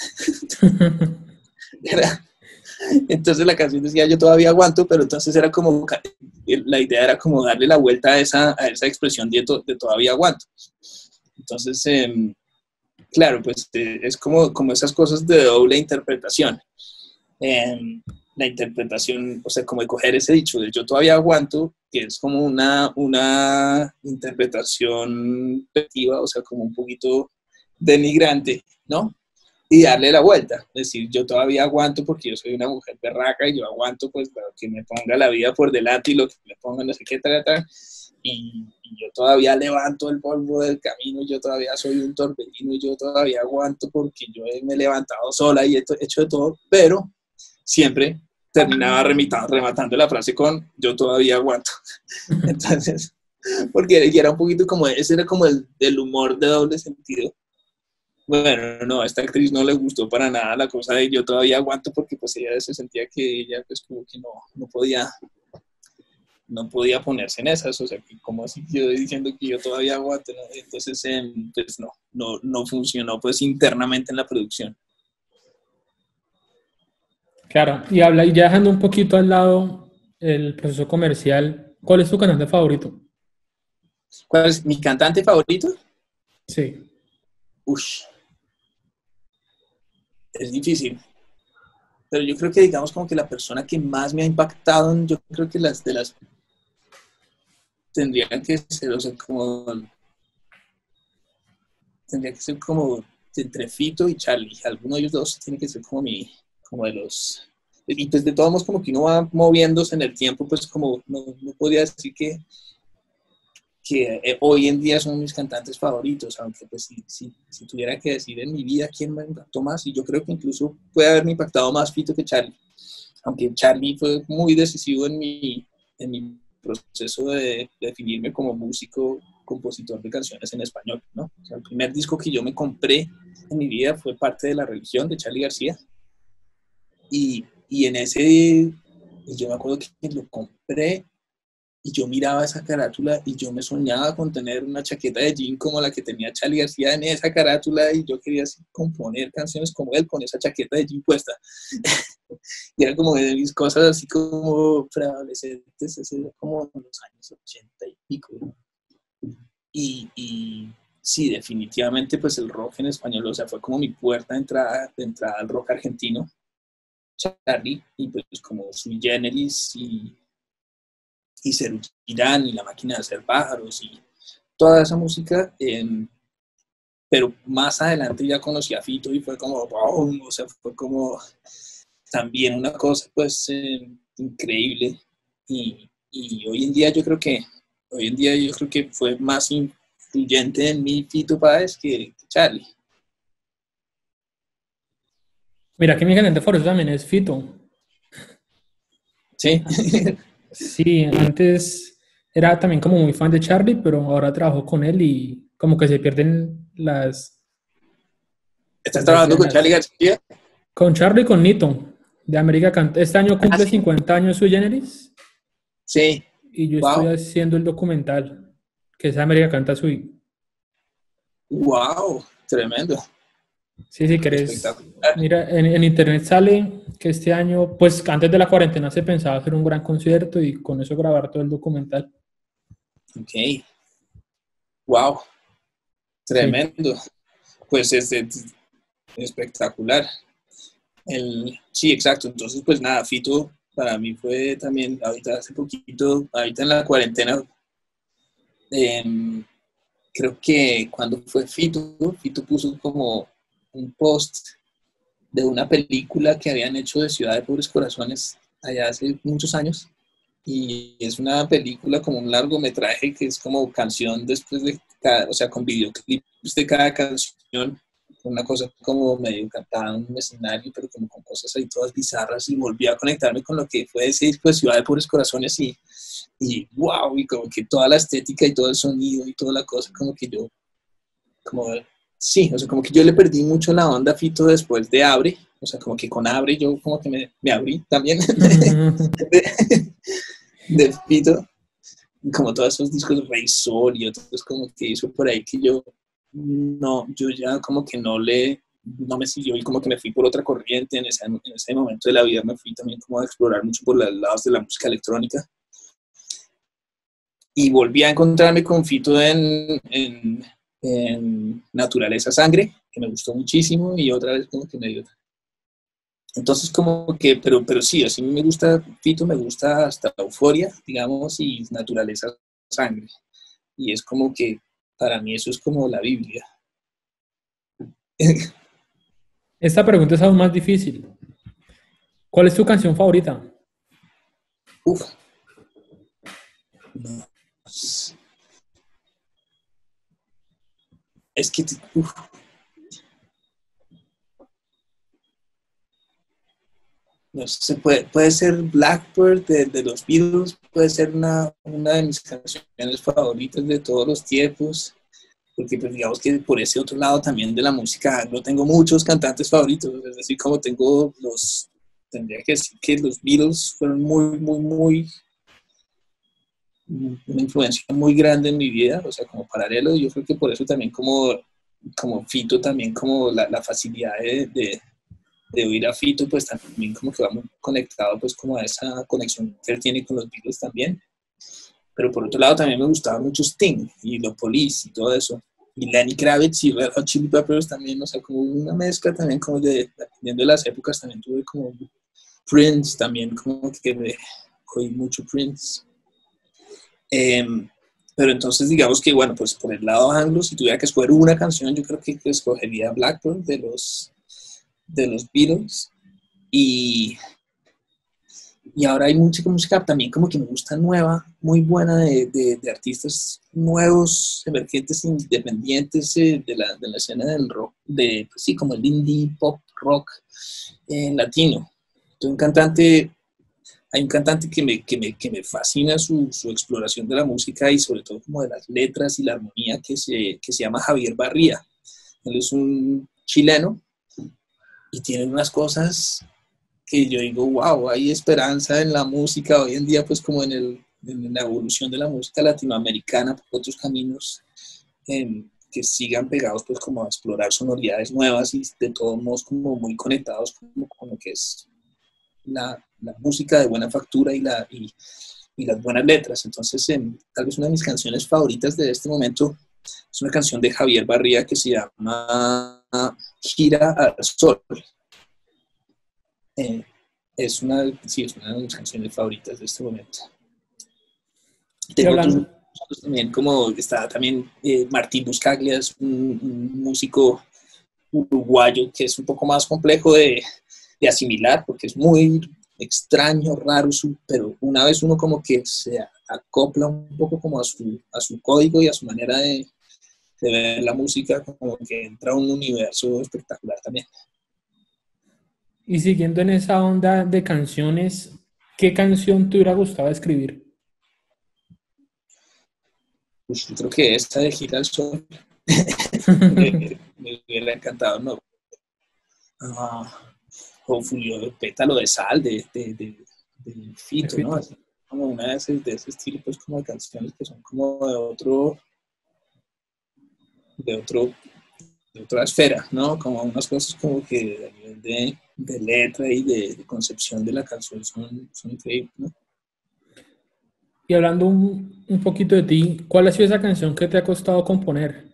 Era, entonces la canción decía, yo todavía aguanto, pero entonces era como, la idea era como darle la vuelta a esa, a esa expresión de, to, de todavía aguanto. Entonces, eh, claro, pues eh, es como, como esas cosas de doble interpretación. Eh, la interpretación, o sea, como de coger ese dicho de yo todavía aguanto, que es como una, una interpretación efectiva, o sea, como un poquito denigrante, ¿no? Y darle la vuelta, es decir, yo todavía aguanto porque yo soy una mujer berraca y yo aguanto pues para que me ponga la vida por delante y lo que me ponga no sé qué, tal, tal, y, y yo todavía levanto el polvo del camino, yo todavía soy un torbellino y yo todavía aguanto porque yo me he levantado sola y he hecho de todo, pero siempre terminaba remitando, rematando la frase con yo todavía aguanto. Entonces, porque era un poquito como, ese era como el, el humor de doble sentido. Bueno, no, a esta actriz no le gustó para nada la cosa de yo todavía aguanto porque pues ella se sentía que ella pues como que no, no podía no podía ponerse en esas, o sea, que como así yo diciendo que yo todavía aguanto, ¿no? Entonces eh, pues no, no, no funcionó pues internamente en la producción. Claro, y habla, y ya dejando un poquito al lado el proceso comercial, ¿cuál es tu cantante favorito? ¿Cuál es mi cantante favorito? Sí. Ush, es difícil. Pero yo creo que digamos como que la persona que más me ha impactado, yo creo que las de las tendrían que ser, o sea, como tendría que ser como entre Fito y Charlie. Alguno de ellos dos tiene que ser como mi, como de los, y pues de todos modos como que uno va moviéndose en el tiempo, pues como no, no podría decir que que eh, hoy en día son mis cantantes favoritos, aunque pues si, si, si tuviera que decir en mi vida quién me impactó más, y yo creo que incluso puede haberme impactado más Fito que Charlie, aunque Charlie fue muy decisivo en mi, en mi proceso de, de definirme como músico, compositor de canciones en español, ¿no? O sea, el primer disco que yo me compré en mi vida fue Parte de la Religión de Charly García, y, y en ese, yo me acuerdo que lo compré y yo miraba esa carátula y yo me soñaba con tener una chaqueta de jean como la que tenía Charly García en esa carátula y yo quería así componer canciones como él con esa chaqueta de jean puesta. Y era como de mis cosas así como preadolescentes, así como en los años ochenta y pico. Y, y sí, definitivamente pues el rock en español, o sea, fue como mi puerta de entrada, de entrada al rock argentino, Charly, y pues como Sui Generis y y Serú Girán y La Máquina de Hacer Pájaros y toda esa música, eh, pero más adelante ya conocí a Fito y fue como, wow, o sea, fue como también una cosa pues eh, increíble y, y hoy en día yo creo que hoy en día yo creo que fue más influyente en mí Fito Páez que, que Charly. Mira que mi cantante favorito también es Fito. Sí. Sí, antes era también como muy fan de Charlie, pero ahora trabajo con él y como que se pierden las, ¿Estás las trabajando con Charly ganas. García? Con Charlie y con Nito, de América Canta. Este año Ah, cumple sí. cincuenta años Sui Generis Sí. y yo estoy Wow. haciendo el documental, que es América Canta Sui. Wow. Tremendo. Sí, si querés, espectacular. mira, en, en internet sale que este año, pues antes de la cuarentena se pensaba hacer un gran concierto y con eso grabar todo el documental. Ok, wow, Sí. tremendo. Pues es, es espectacular. El, sí, exacto. Entonces, pues nada, Fito para mí fue también, ahorita hace poquito, ahorita en la cuarentena, eh, creo que cuando fue Fito, Fito puso como un post de una película que habían hecho de Ciudad de Pobres Corazones allá hace muchos años. Y es una película como un largometraje que es como canción después de cada, o sea, con videoclips de cada canción, una cosa como medio cantada en un escenario, pero como con cosas ahí todas bizarras, y volví a conectarme con lo que fue ese disco de Ciudad de Pobres Corazones y, y wow, y como que toda la estética y todo el sonido y toda la cosa, como que yo, como, sí, o sea, como que yo le perdí mucho la onda a Fito después de Abre, o sea, como que con Abre yo como que me, me abrí también de, de, de Fito, como todos esos discos Rey Sol y otros como que hizo por ahí que yo no, yo ya como que no le, no me siguió y como que me fui por otra corriente en ese, en ese momento de la vida, me fui también como a explorar mucho por los lados de la música electrónica y volví a encontrarme con Fito en, en, en Naturaleza Sangre, que me gustó muchísimo y otra vez como que me dio. Entonces como que, pero, pero sí, así me gusta Fito, me gusta hasta Euforia, digamos, y Naturaleza Sangre. Y es como que para mí eso es como la Biblia. Esta pregunta es aún más difícil. ¿Cuál es tu canción favorita? Uf, no, es que uf, no sé, puede, puede ser Blackbird de, de, los Beatles, puede ser una, una de mis canciones favoritas de todos los tiempos, porque pues digamos que por ese otro lado también de la música no tengo muchos cantantes favoritos, es decir, como tengo los, tendría que decir que los Beatles fueron muy, muy, muy una influencia muy grande en mi vida, o sea, como paralelo, yo creo que por eso también como, como Fito, también como la, la facilidad de, de, de, oír a Fito, pues también como que va muy conectado pues como a esa conexión que él tiene con los Beatles también, pero por otro lado también me gustaba mucho Sting y los Police y todo eso, y Lenny Kravitz y Red Hot Chili Peppers también, o sea, como una mezcla también como de, dependiendo de las épocas, también tuve como Prince también, como que me oí mucho Prince. Eh, pero entonces digamos que, bueno, pues por el lado anglo, si tuviera que escoger una canción, yo creo que, que escogería Blackbird de los, de los Beatles. Y, y ahora hay mucha música también como que me gusta nueva, muy buena de, de, de artistas nuevos, emergentes, independientes eh, de, la, de la escena del rock, de, pues sí, como el indie pop rock eh, latino. Entonces, un cantante hay un cantante que me, que me, que me fascina su, su, exploración de la música y sobre todo como de las letras y la armonía que se, que se llama Javier Barría. Él es un chileno y tiene unas cosas que yo digo, wow, hay esperanza en la música hoy en día, pues como en, el, en la evolución de la música latinoamericana por otros caminos eh, que sigan pegados pues como a explorar sonoridades nuevas y de todos modos como muy conectados como con lo que es la, la música de buena factura y, la, y, y las buenas letras. Entonces, eh, tal vez una de mis canciones favoritas de este momento es una canción de Javier Barría que se llama Gira al Sol. Eh, es, una, sí, es una de mis canciones favoritas de este momento. Y Tengo otros hablando, también, como está también eh, Martín Buscaglia, es un, un músico uruguayo que es un poco más complejo de, de asimilar porque es muy extraño, raro, pero una vez uno como que se acopla un poco como a su, a su código y a su manera de, de ver la música, como que entra a un universo espectacular también. y siguiendo en esa onda de canciones, ¿qué canción te hubiera gustado escribir? Pues yo creo que esta de Gira al Sol me, me hubiera encantado, ¿no? Uh, o Fulio Pétalo de Sal de, de, de, de Fito, ¿no? Así, como una de ese, de ese estilo, pues como de canciones que son como de otro, de otro, de otra esfera, ¿no? Como unas cosas como que a nivel de, de letra y de, de concepción de la canción son, son increíbles, ¿no? Y hablando un, un poquito de ti, ¿cuál ha sido esa canción que te ha costado componer?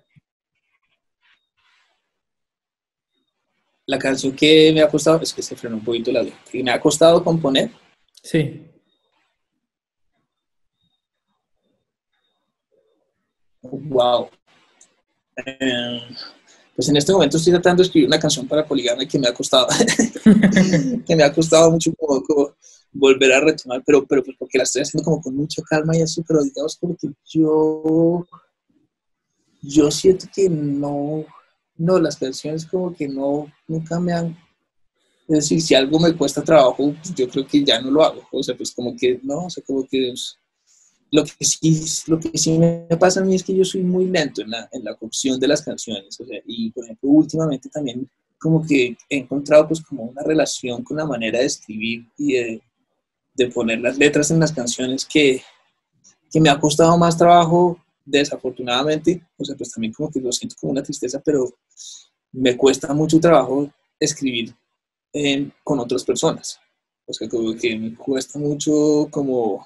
La canción que me ha costado, es que se frenó un poquito la vida, que me ha costado componer, Sí, wow. Eh, pues en este momento estoy tratando de escribir una canción para Poligamia que me ha costado, que me ha costado mucho como, como volver a retomar, pero, pero pues porque la estoy haciendo como con mucha calma y así, pero digamos como que yo, yo siento que no, no, las canciones como que no, nunca me han, es decir, si algo me cuesta trabajo, pues yo creo que ya no lo hago, o sea, pues como que, no, o sea, como que es, lo que sí, lo que sí me pasa a mí es que yo soy muy lento en la, en la cocción de las canciones, o sea, y por ejemplo, últimamente también como que he encontrado pues como una relación con la manera de escribir y de, de poner las letras en las canciones que, que me ha costado más trabajo, desafortunadamente, o sea, pues también como que lo siento como una tristeza, pero me cuesta mucho trabajo escribir eh, con otras personas, o sea, como que me cuesta mucho como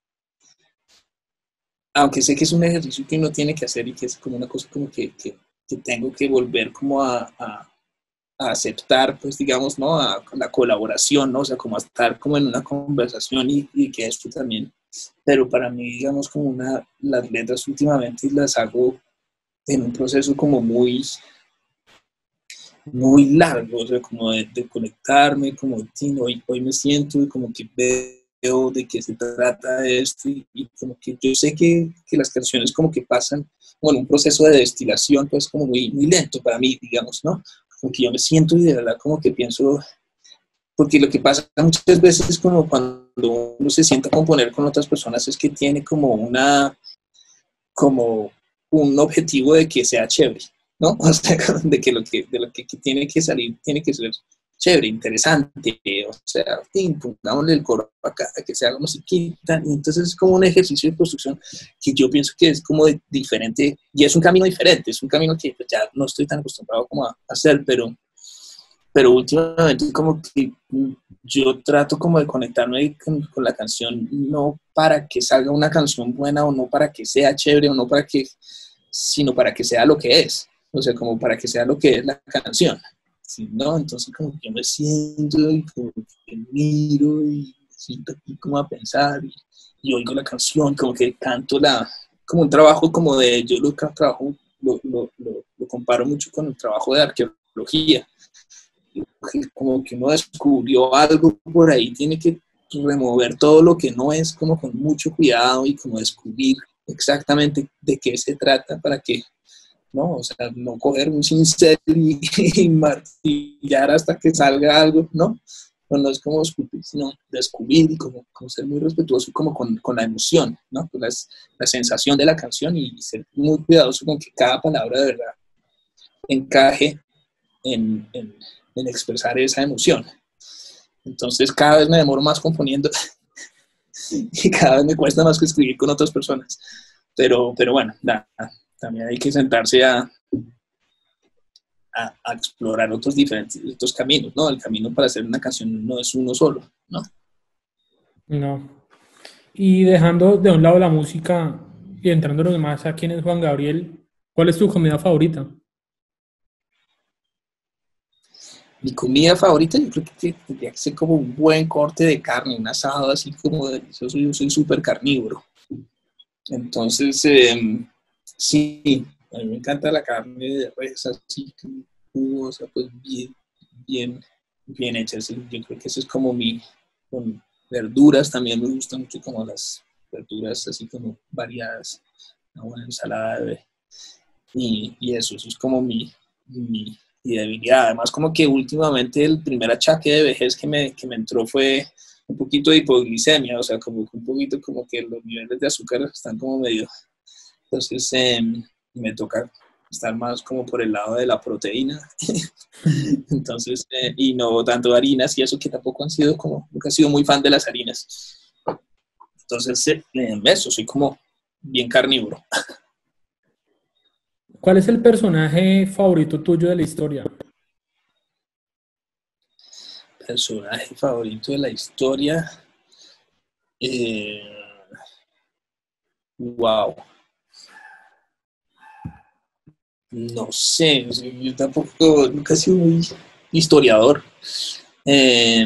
aunque sé que es un ejercicio que uno tiene que hacer y que es como una cosa como que, que, que tengo que volver como a, a, a, aceptar, pues digamos, ¿no? A la colaboración, ¿no? O sea, como a estar como en una conversación y, y que esto también, pero para mí, digamos, como una, las letras últimamente las hago en un proceso como muy, muy largo, o sea, como de, de conectarme, como, sí, hoy, hoy me siento y como que veo de qué se trata esto y, y como que yo sé que, que las canciones como que pasan, bueno, un proceso de destilación pues como muy, muy lento para mí, digamos, ¿no? Como que yo me siento y de verdad como que pienso, porque lo que pasa muchas veces es como cuando uno se sienta a componer con otras personas es que tiene como una, como un objetivo de que sea chévere, ¿no? O sea, de que lo que, de lo que, que tiene que salir tiene que ser chévere, interesante, o sea, pongámosle el coro acá, que se haga musiquita, y entonces es como un ejercicio de construcción que yo pienso que es como de, diferente, y es un camino diferente, es un camino que pues, ya no estoy tan acostumbrado como a hacer, pero, pero últimamente como que yo trato como de conectarme con, con la canción, no para que salga una canción buena o no para que sea chévere o no para que, sino para que sea lo que es, o sea, como para que sea lo que es la canción, ¿sí? ¿No? Entonces como que yo me siento y como que miro y siento aquí como a pensar y, y oigo la canción, como que canto la, como un trabajo como de, yo lo trabajo, lo, lo, lo, lo comparo mucho con el trabajo de arqueología, como que uno descubrió algo por ahí, tiene que remover todo lo que no es, como con mucho cuidado y como descubrir exactamente de qué se trata para que, ¿no? O sea, no coger un cincel y, y martillar hasta que salga algo, ¿no? No, no es como escupir, sino descubrir y como, como ser muy respetuoso como con, con la emoción, ¿no? Con las, la sensación de la canción y ser muy cuidadoso con que cada palabra de verdad encaje en, en, en expresar esa emoción. Entonces cada vez me demoro más componiendo y cada vez me cuesta más que escribir con otras personas. Pero, pero bueno, da, también hay que sentarse a, a, a, explorar otros diferentes otros caminos, ¿no? El camino para hacer una canción no es uno solo, ¿no? no. Y dejando de un lado la música y entrándonos más a quién es Juan Gabriel, ¿cuál es tu comida favorita? Mi comida favorita, yo creo que tendría que ser como un buen corte de carne, un asado así como delicioso. Yo soy súper carnívoro. Entonces, eh, sí, a mí me encanta la carne de res así, jugosa, pues bien, bien, bien hecha. Sí, yo creo que eso es como mi, con verduras también me gustan mucho como las verduras así como variadas, una buena ensalada de, y, y eso, eso es como mi, mi, mi debilidad. Además, como que últimamente el primer achaque de vejez que me, que me entró fue un poquito de hipoglicemia, o sea, como un poquito como que los niveles de azúcar están como medio, entonces eh, me toca estar más como por el lado de la proteína, entonces, eh, y no tanto harinas y eso que tampoco han sido como, nunca he sido muy fan de las harinas, entonces eh, eso, soy como bien carnívoro. ¿Cuál es el personaje favorito tuyo de la historia? Personaje favorito de la historia. Eh, wow. No sé, o sea, yo tampoco, nunca he sido muy historiador. Eh,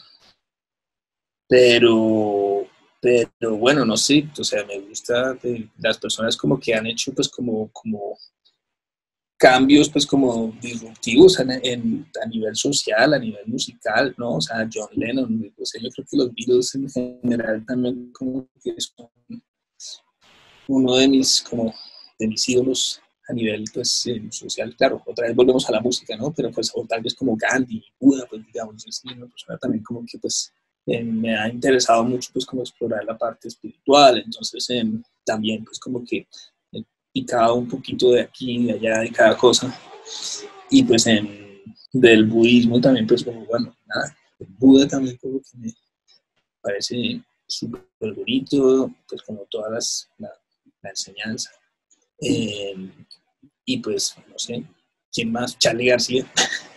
pero, pero bueno, no sé, o sea, me gusta de las personas como que han hecho pues como, como cambios pues como disruptivos en, en, a nivel social, a nivel musical, ¿no? O sea, John Lennon, o sea, yo creo que los Beatles en general también como que son uno de mis, como, de mis ídolos a nivel pues eh, social, claro, otra vez volvemos a la música, ¿no? Pero pues o tal vez como Gandhi, Buda, pues digamos, es una persona también como que pues eh, me ha interesado mucho pues como explorar la parte espiritual, entonces eh, también pues como que he picado un poquito de aquí y de allá de cada cosa y pues en, del budismo también pues como bueno, nada, el Buda también como que me parece súper bonito, pues como todas las, la, la enseñanza. Eh, y pues, no sé, ¿quién más? Charlie García.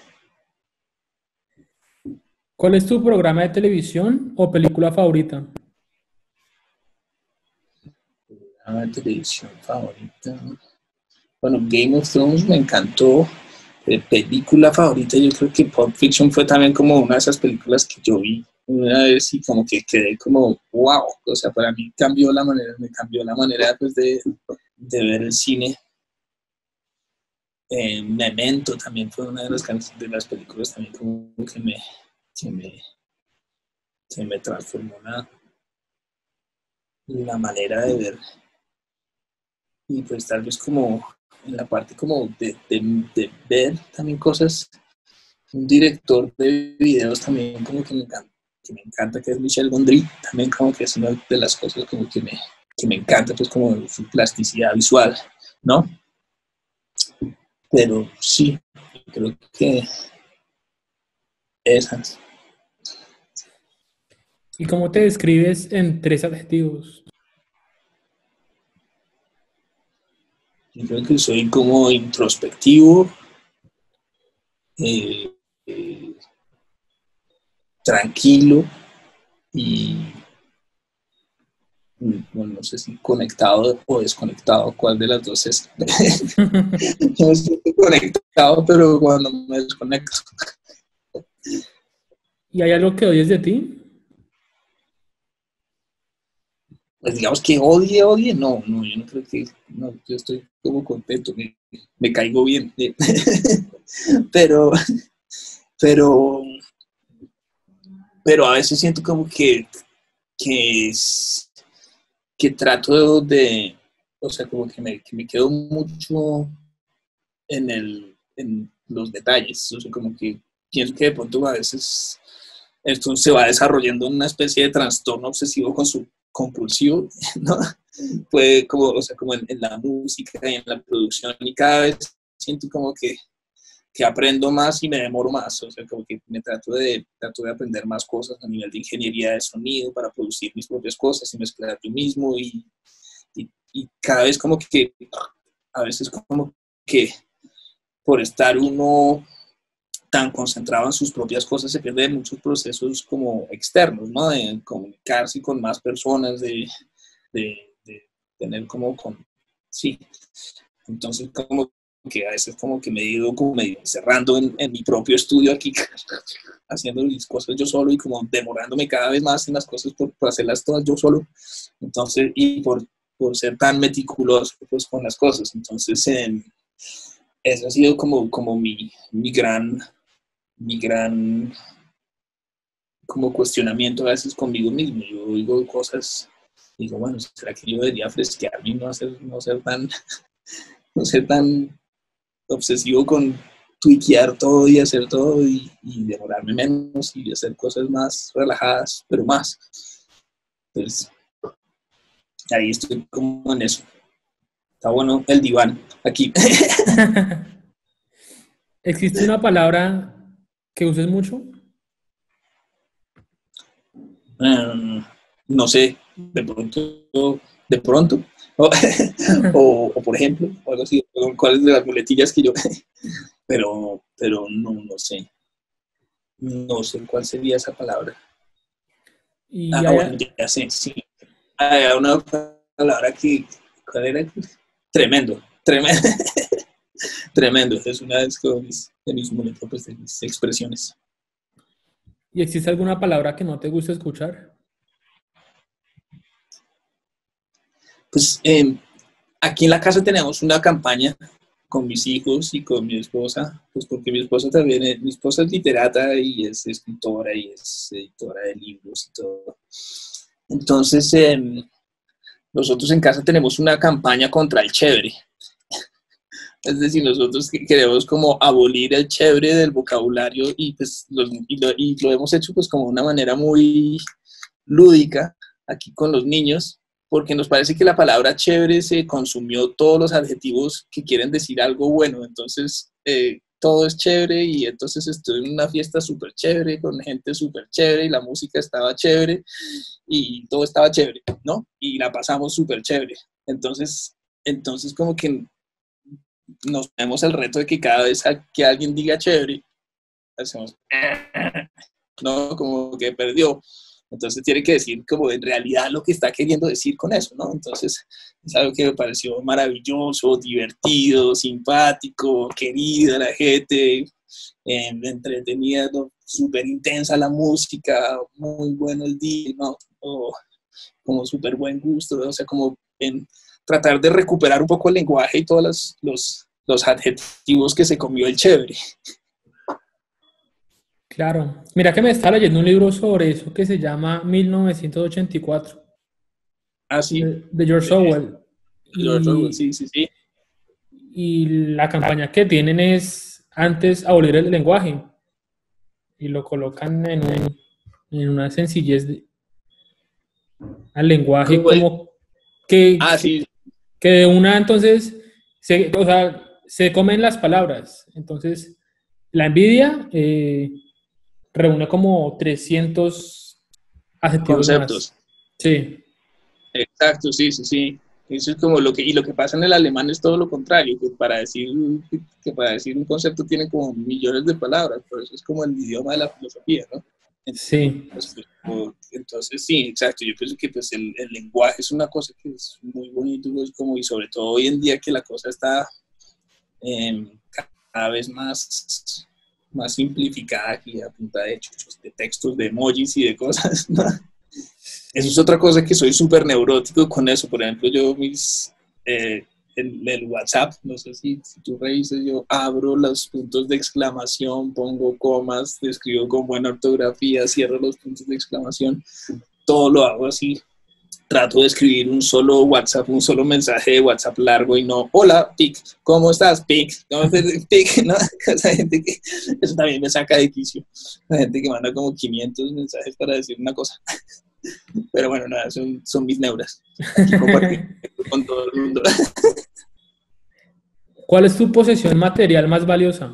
¿Cuál es tu programa de televisión o película favorita? Una televisión favorita. Bueno, Game of Thrones me encantó. Eh, película favorita, yo creo que Pulp Fiction fue también como una de esas películas que yo vi una vez y como que quedé como, wow, o sea, para mí cambió la manera, me cambió la manera pues, de, de ver el cine. Eh, Memento también fue una de las, de las películas también como que me, que me, que me transformó la, la manera de ver y pues tal vez como en la parte como de, de, de ver también cosas, un director de videos también como que me encanta, que me encanta, que es Michel Gondry, también como que es una de las cosas como que me, que me encanta, pues como su plasticidad visual, ¿no? Pero sí, creo que esas. ¿Y cómo te describes en tres adjetivos? Yo creo que soy como introspectivo, eh, eh, tranquilo y bueno, no sé si conectado o desconectado, cuál de las dos es. Yo estoy conectado, pero cuando me desconecto, ¿Y hay algo que odies de ti? pues digamos que odie, odie, no, no, yo no creo que, no, yo estoy como contento, me, me caigo bien, ¿sí? pero, pero, pero a veces siento como que, que, es, que trato de, o sea, como que me, que me quedo mucho en, el, en los detalles, o sea, como que pienso que de pronto a veces esto se va desarrollando en una especie de trastorno obsesivo con su compulsivo, ¿no? Puede como, o sea, como en, en, la música y en la producción y cada vez siento como que, que aprendo más y me demoro más, o sea, como que me trato de, trato de aprender más cosas a nivel de ingeniería de sonido para producir mis propias cosas y mezclar yo mismo y, y, y cada vez como que a veces como que por estar uno tan concentrado en sus propias cosas se pierde muchos procesos como externos, ¿no? De comunicarse con más personas, de, de, de tener como con, sí, entonces como que a veces como que me he ido como medio encerrando en, en mi propio estudio aquí, haciendo mis cosas yo solo y como demorándome cada vez más en las cosas por, por hacerlas todas yo solo, entonces, y por, por ser tan meticuloso pues con las cosas, entonces eh, eso ha sido como, como mi, mi gran mi gran como cuestionamiento a veces conmigo mismo. Yo digo cosas, digo, bueno, ¿será que yo debería fresquearme y no ser, no ser tan, no ser tan obsesivo con tuiquear todo y hacer todo y, y demorarme menos y hacer cosas más relajadas, pero más? Pues ahí estoy como en eso. Está bueno el diván aquí. ¿Existe una palabra que uses mucho? um, no sé, de pronto de pronto, o, o, o por ejemplo, o algo así, cuáles de las muletillas que yo, pero, pero no, no sé, no sé cuál sería esa palabra. Y Ah, bueno, hay, ya sé, sí. Hay una palabra que, ¿cuál era? Tremendo, tremendo, tremendo. Es una de mis, de mis muletas, pues, de mis expresiones. ¿y existe alguna palabra que no te gusta escuchar? Pues eh, aquí en la casa tenemos una campaña con mis hijos y con mi esposa, pues porque mi esposa también es, mi esposa es literata y es escritora y es editora de libros y todo. Entonces, eh, nosotros en casa tenemos una campaña contra el chévere. Es decir, nosotros queremos como abolir el chévere del vocabulario y, pues, los, y, lo, y lo hemos hecho pues como de una manera muy lúdica aquí con los niños, porque nos parece que la palabra chévere se consumió todos los adjetivos que quieren decir algo bueno, entonces eh, todo es chévere y entonces estuve en una fiesta súper chévere, con gente súper chévere y la música estaba chévere y todo estaba chévere, ¿no? Y la pasamos súper chévere. Entonces, entonces como que nos ponemos el reto de que cada vez que alguien diga chévere, hacemos, ¿no? Como que perdió. Entonces tiene que decir como en realidad lo que está queriendo decir con eso, ¿no? Entonces es algo que me pareció maravilloso, divertido, simpático, querida la gente, eh, entretenida, ¿no? Súper intensa la música, muy bueno el día, ¿no? Oh, como súper buen gusto, ¿no? O sea, como en tratar de recuperar un poco el lenguaje y todos los, los, los adjetivos que se comió el chévere. Claro. Mira que me está leyendo un libro sobre eso que se llama mil novecientos ochenta y cuatro, Ah, sí. de, de George Eh, Orwell. George Orwell, Y, sí, sí, sí. y la campaña que tienen es antes abolir el lenguaje y lo colocan en, un, en una sencillez de, al lenguaje Como el, como que, ah, sí, que de una entonces se, o sea, se comen las palabras. Entonces, la envidia eh, reúne como trescientos adjetivos más. conceptos. Sí, Exacto, sí, sí, sí. Eso es como lo que, y lo que pasa en el alemán es todo lo contrario, que para decir, que para decir un concepto tiene como millones de palabras, por eso es como el idioma de la filosofía, ¿no? sí. Entonces, pues, entonces sí, exacto, yo pienso que pues el, el lenguaje es una cosa que es muy bonito, pues, como, y sobre todo hoy en día que la cosa está eh, cada vez más, más simplificada aquí a punta de hechos, de textos, de emojis y de cosas, ¿no? Eso es Sí. otra cosa que soy súper neurótico con eso. Por ejemplo, yo mis, eh, el, el WhatsApp, no sé si, si tú revisas, yo abro los puntos de exclamación, pongo comas, escribo con buena ortografía, cierro los puntos de exclamación, todo lo hago así. Trato de escribir un solo WhatsApp, un solo mensaje de WhatsApp largo y no, hola, Pic, ¿cómo estás, Pic? ¿Cómo estás, Pic? ¿No? Esa gente que, eso también me saca de quicio. La gente que manda como quinientos mensajes para decir una cosa. Pero bueno, nada, son, son mis neuras. Aquí compartir con todo el mundo. ¿Cuál es tu posesión material más valiosa?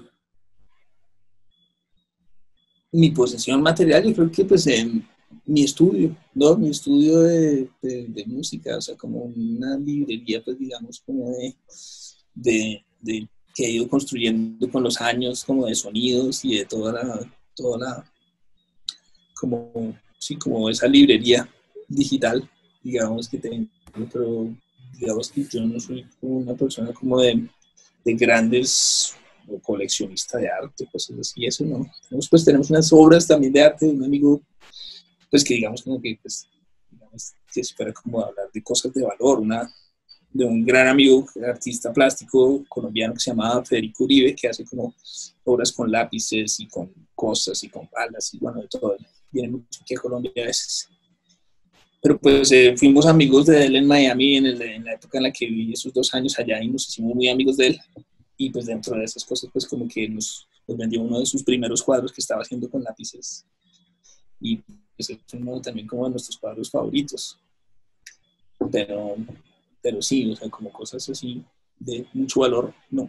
Mi posesión material, yo creo que pues en mi estudio, ¿no? Mi estudio de, de, de música, o sea, como una librería, pues digamos, como de, de, de que he ido construyendo con los años, como de sonidos y de toda la, toda la, como, sí, como esa librería digital, digamos, que tengo, pero digamos que yo no soy una persona como de, de grandes o coleccionista de arte, cosas así, eso no. Tenemos, pues tenemos unas obras también de arte de un amigo, pues que digamos como que, pues, digamos, que espera como hablar de cosas de valor, una de un gran amigo, artista plástico colombiano que se llamaba Federico Uribe, que hace como obras con lápices y con cosas y con balas y bueno, de todo. Viene mucho aquí a Colombia a veces. Pero pues eh, fuimos amigos de él en Miami en, el, en la época en la que viví esos dos años allá y nos hicimos muy amigos de él. Y pues dentro de esas cosas, pues como que nos, nos vendió uno de sus primeros cuadros que estaba haciendo con lápices. Y pues es uno también como de nuestros cuadros favoritos. Pero, pero sí, o sea, como cosas así de mucho valor, no.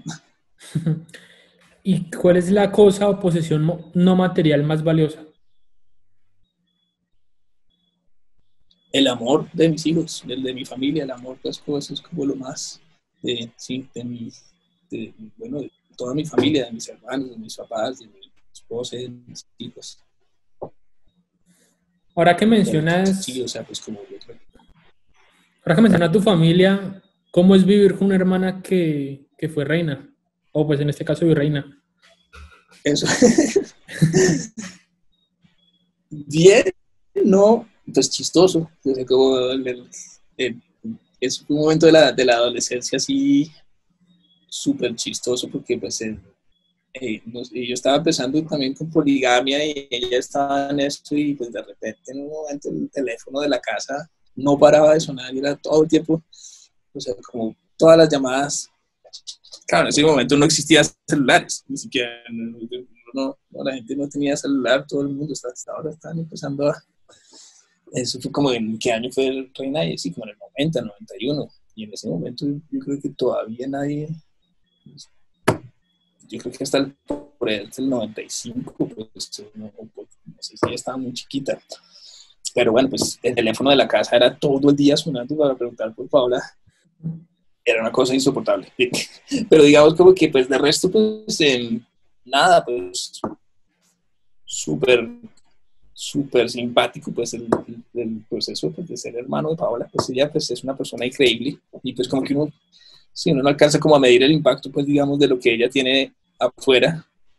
¿Y cuál es la cosa o posesión no material más valiosa? el amor de mis hijos, el de mi familia, el amor, pues, pues es como lo más, de, sí, de mi, de, bueno, de toda mi familia, de mis hermanos, de mis papás, de mi esposa, de mis hijos. Ahora que Pero sí, mencionas, o sea, pues como yo creo. ahora que mencionas tu familia, ¿cómo es vivir con una hermana que, que fue reina? O pues en este caso virreina. Eso. Bien, no, pues chistoso. O sea, como el, el, el, es un momento de la, de la adolescencia así súper chistoso porque pues el, eh, no sé, yo estaba empezando también con poligamia y ella estaba en esto y pues de repente en un momento el teléfono de la casa no paraba de sonar y era todo el tiempo, o sea, como todas las llamadas. Claro, en ese momento no existían celulares, ni siquiera, no, no, no, la gente no tenía celular, todo el mundo hasta, hasta ahora estaban empezando a... Eso fue como en qué año fue el Reina, y sí, como en el noventa, noventa y uno, y en ese momento yo creo que todavía nadie, yo creo que hasta el, por el, el noventa y cinco, pues no, pues, no sé si estaba muy chiquita, pero bueno, pues el teléfono de la casa era todo el día sonando para preguntar por Paula. Era una cosa insoportable. Pero digamos como que pues de resto pues eh, nada, pues súper, súper simpático pues el, el, el proceso pues, de ser hermano de Paola, pues ella pues es una persona increíble y pues como que uno, si uno no alcanza como a medir el impacto pues digamos de lo que ella tiene afuera,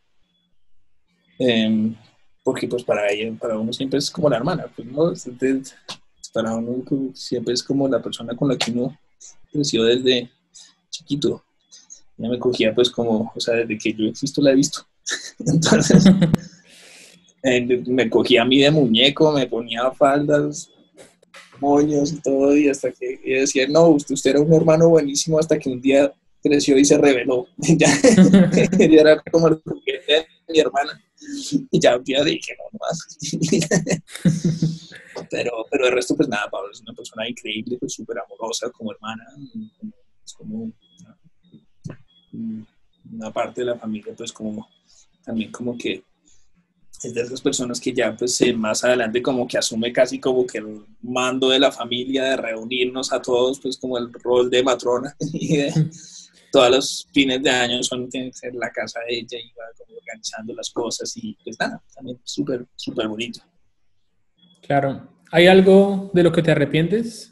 eh, porque pues para ella, para uno siempre es como la hermana, pues no, entonces, para uno siempre es como la persona con la que uno creció desde chiquito. Ya me cogía pues como, o sea, desde que yo existo la he visto. Entonces, eh, me cogía a mí de muñeco, me ponía faldas, moños y todo, y hasta que ella decía, no, usted, usted era un hermano buenísimo, hasta que un día creció y se rebeló. Ya, ella era como el juguete de mi hermana. Y ya un día dije, no, no más. pero, pero el resto, pues nada, Pablo es una persona increíble, pues súper amorosa como hermana, es como una parte de la familia, pues como también como que es de esas personas que ya pues eh, más adelante como que asume casi como que el mando de la familia, de reunirnos a todos, pues como el rol de matrona y de todos los fines de año son, tiene que ser la casa de ella y va como organizando las cosas y pues nada, también súper, súper bonito. Claro. ¿Hay algo de lo que te arrepientes?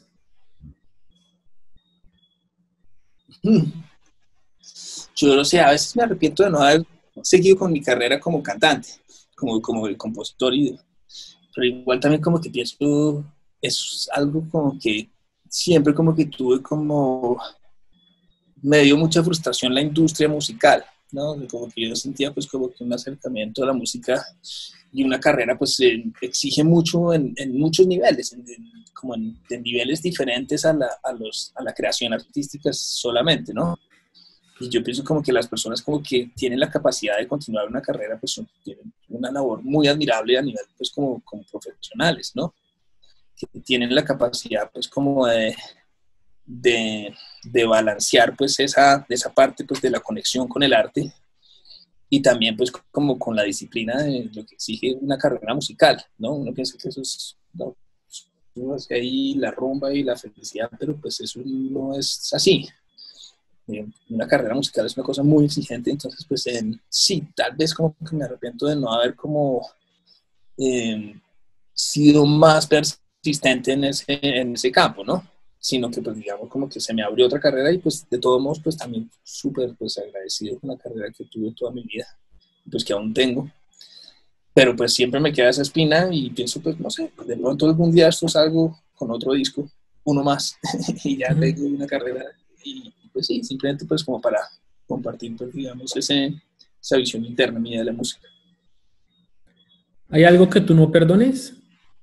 Yo no sé, a veces me arrepiento de no haber seguido con mi carrera como cantante, como, como el compositor, y, pero igual también como que pienso, es algo como que siempre como que tuve como, me dio mucha frustración la industria musical, ¿no? Como que yo sentía pues como que un acercamiento a la música y una carrera pues eh, exige mucho en, en muchos niveles, en, en, como en, en niveles diferentes a la, a, los, a la creación artística solamente, ¿no? Y yo pienso como que las personas como que tienen la capacidad de continuar una carrera, pues son, tienen una labor muy admirable a nivel, pues como, como profesionales, ¿no? Que tienen la capacidad, pues como de, de, de balancear, pues esa, esa parte, pues de la conexión con el arte y también, pues como con la disciplina de lo que exige una carrera musical, ¿no? Uno piensa que eso es, no, uno hace ahí la rumba y la felicidad, pero pues eso no es así. Eh, una carrera musical es una cosa muy exigente, entonces pues eh, sí, tal vez como que me arrepiento de no haber como eh, sido más persistente en ese, en ese campo, ¿no? Sino que pues digamos como que se me abrió otra carrera y pues de todos modos pues también súper pues agradecido con la carrera que tuve toda mi vida, pues que aún tengo, pero pues siempre me queda esa espina y pienso pues no sé, de pronto algún día esto salgo con otro disco, uno más y ya tengo una carrera y pues sí, simplemente pues como para compartir, pues digamos, ese, esa visión interna mía de la música. ¿Hay algo que tú no perdones?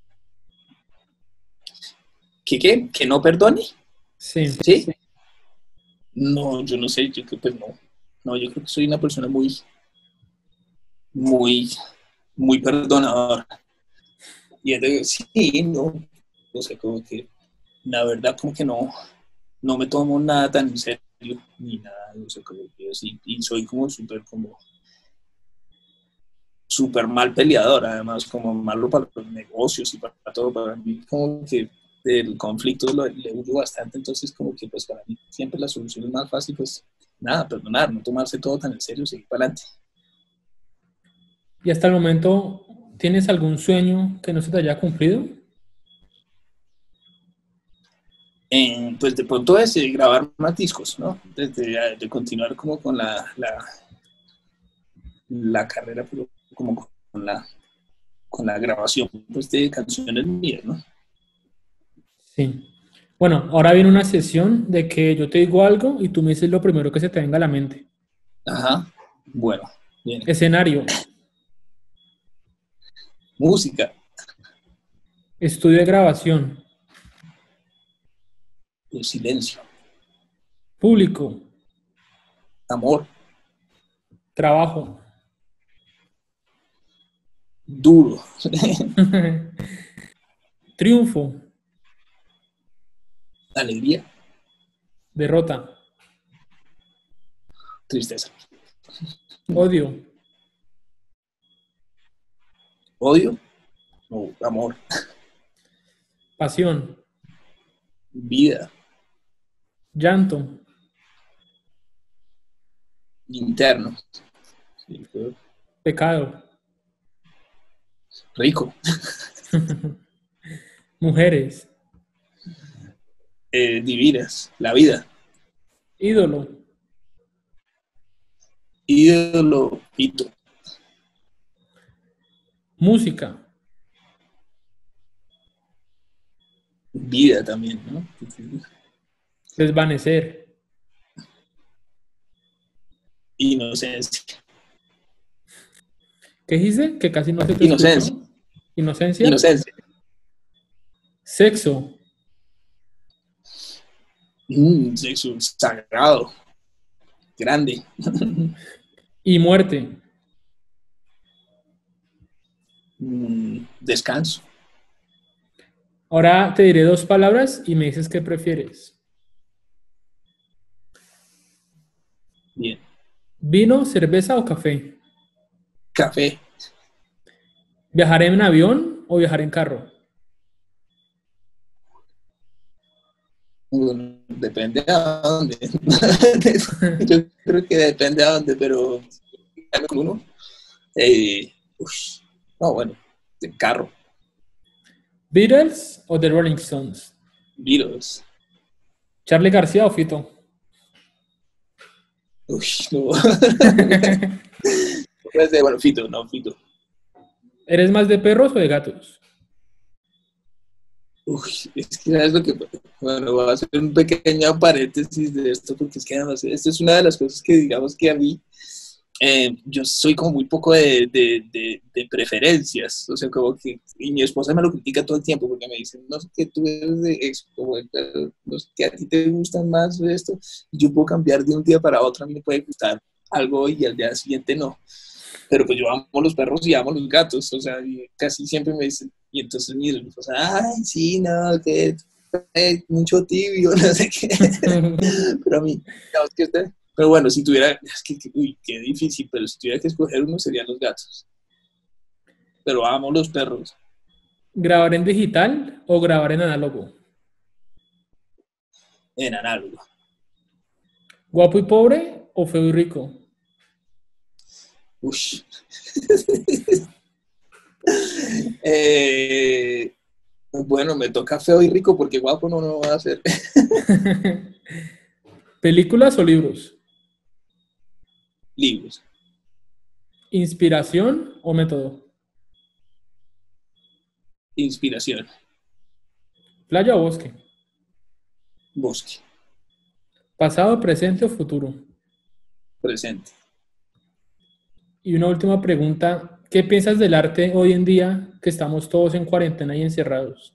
¿Qué qué? ¿Que no perdone? Sí. ¿Sí? No, yo no sé, yo creo que pues no. No, yo creo que soy una persona muy, muy, muy perdonadora. Y es de, sí, no, no sé, como que la verdad como que no, no me tomo nada tan en serio, ni nada, no sé, como que yo sí, y soy como súper como súper mal peleador, además como malo para los negocios y para todo, para mí como que del conflicto lo, le huyo bastante, entonces como que pues para mí siempre la solución es más fácil, pues nada, perdonar, no tomarse todo tan en serio, seguir para adelante. ¿Y hasta el momento tienes algún sueño que no se te haya cumplido? Eh, pues de pronto es eh, grabar más discos, ¿no? Desde, de continuar como con la, la, la carrera, pero como con la, con la grabación pues, de canciones mías, ¿no? Sí. Bueno, ahora viene una sesión de que yo te digo algo y tú me dices lo primero que se te venga a la mente. Ajá, bueno, bien. Escenario, Música, estudio de grabación, el silencio, público, amor, trabajo, duro, triunfo, alegría, derrota, tristeza, odio, odio, no, amor, pasión, vida, llanto, interno, pecado, rico, mujeres, eh, divinas, la vida, ídolo, ídolo, hito, música, vida también, ¿no? desvanecer, Inocencia, ¿qué dice? Que casi no se te inocencia, escuchó. Inocencia, inocencia, sexo, mm, sexo sagrado, grande, y muerte. mm, descanso, Ahora te diré dos palabras y me dices qué prefieres. bien, ¿Vino, cerveza o café? café, ¿Viajar en avión o viajar en carro? bueno, depende a dónde, yo creo que depende a dónde, pero uno, eh, ush, no, bueno, de carro, ¿Beatles o The Rolling Stones? Beatles, ¿Charlie García o Fito? uy, no, pues, eh, bueno, Fito, no, Fito. ¿Eres más de perros o de gatos? Uy, es que sabes lo que, bueno, voy a hacer un pequeño paréntesis de esto, porque es que además, esta es una de las cosas que digamos que a mí, eh, yo soy como muy poco de, de, de, de preferencias, o sea, como que, y mi esposa me lo critica todo el tiempo, porque me dice, no sé qué tú eres de eso, como, no sé qué a ti te gustan más de esto, y yo puedo cambiar de un día para otro, a mí me puede gustar algo y al día siguiente no. Pero pues yo amo los perros y amo los gatos, o sea, y casi siempre me dicen, y entonces mi esposa, ay, sí, no, que eh, mucho tibio, no sé qué, pero a mí, digamos que este, pero bueno, si tuviera, es que, que, uy, qué difícil, pero si tuviera que escoger uno serían los gatos, pero amo los perros, ¿Grabar en digital o grabar en análogo? en análogo, ¿Guapo y pobre o feo y rico? uy, eh, bueno, me toca feo y rico porque guapo no lo va a hacer, ¿Películas o libros? libros, ¿Inspiración o método? inspiración, ¿Playa o bosque? bosque, ¿Pasado, presente o futuro? presente. Y una última pregunta, ¿qué piensas del arte hoy en día que estamos todos en cuarentena y encerrados?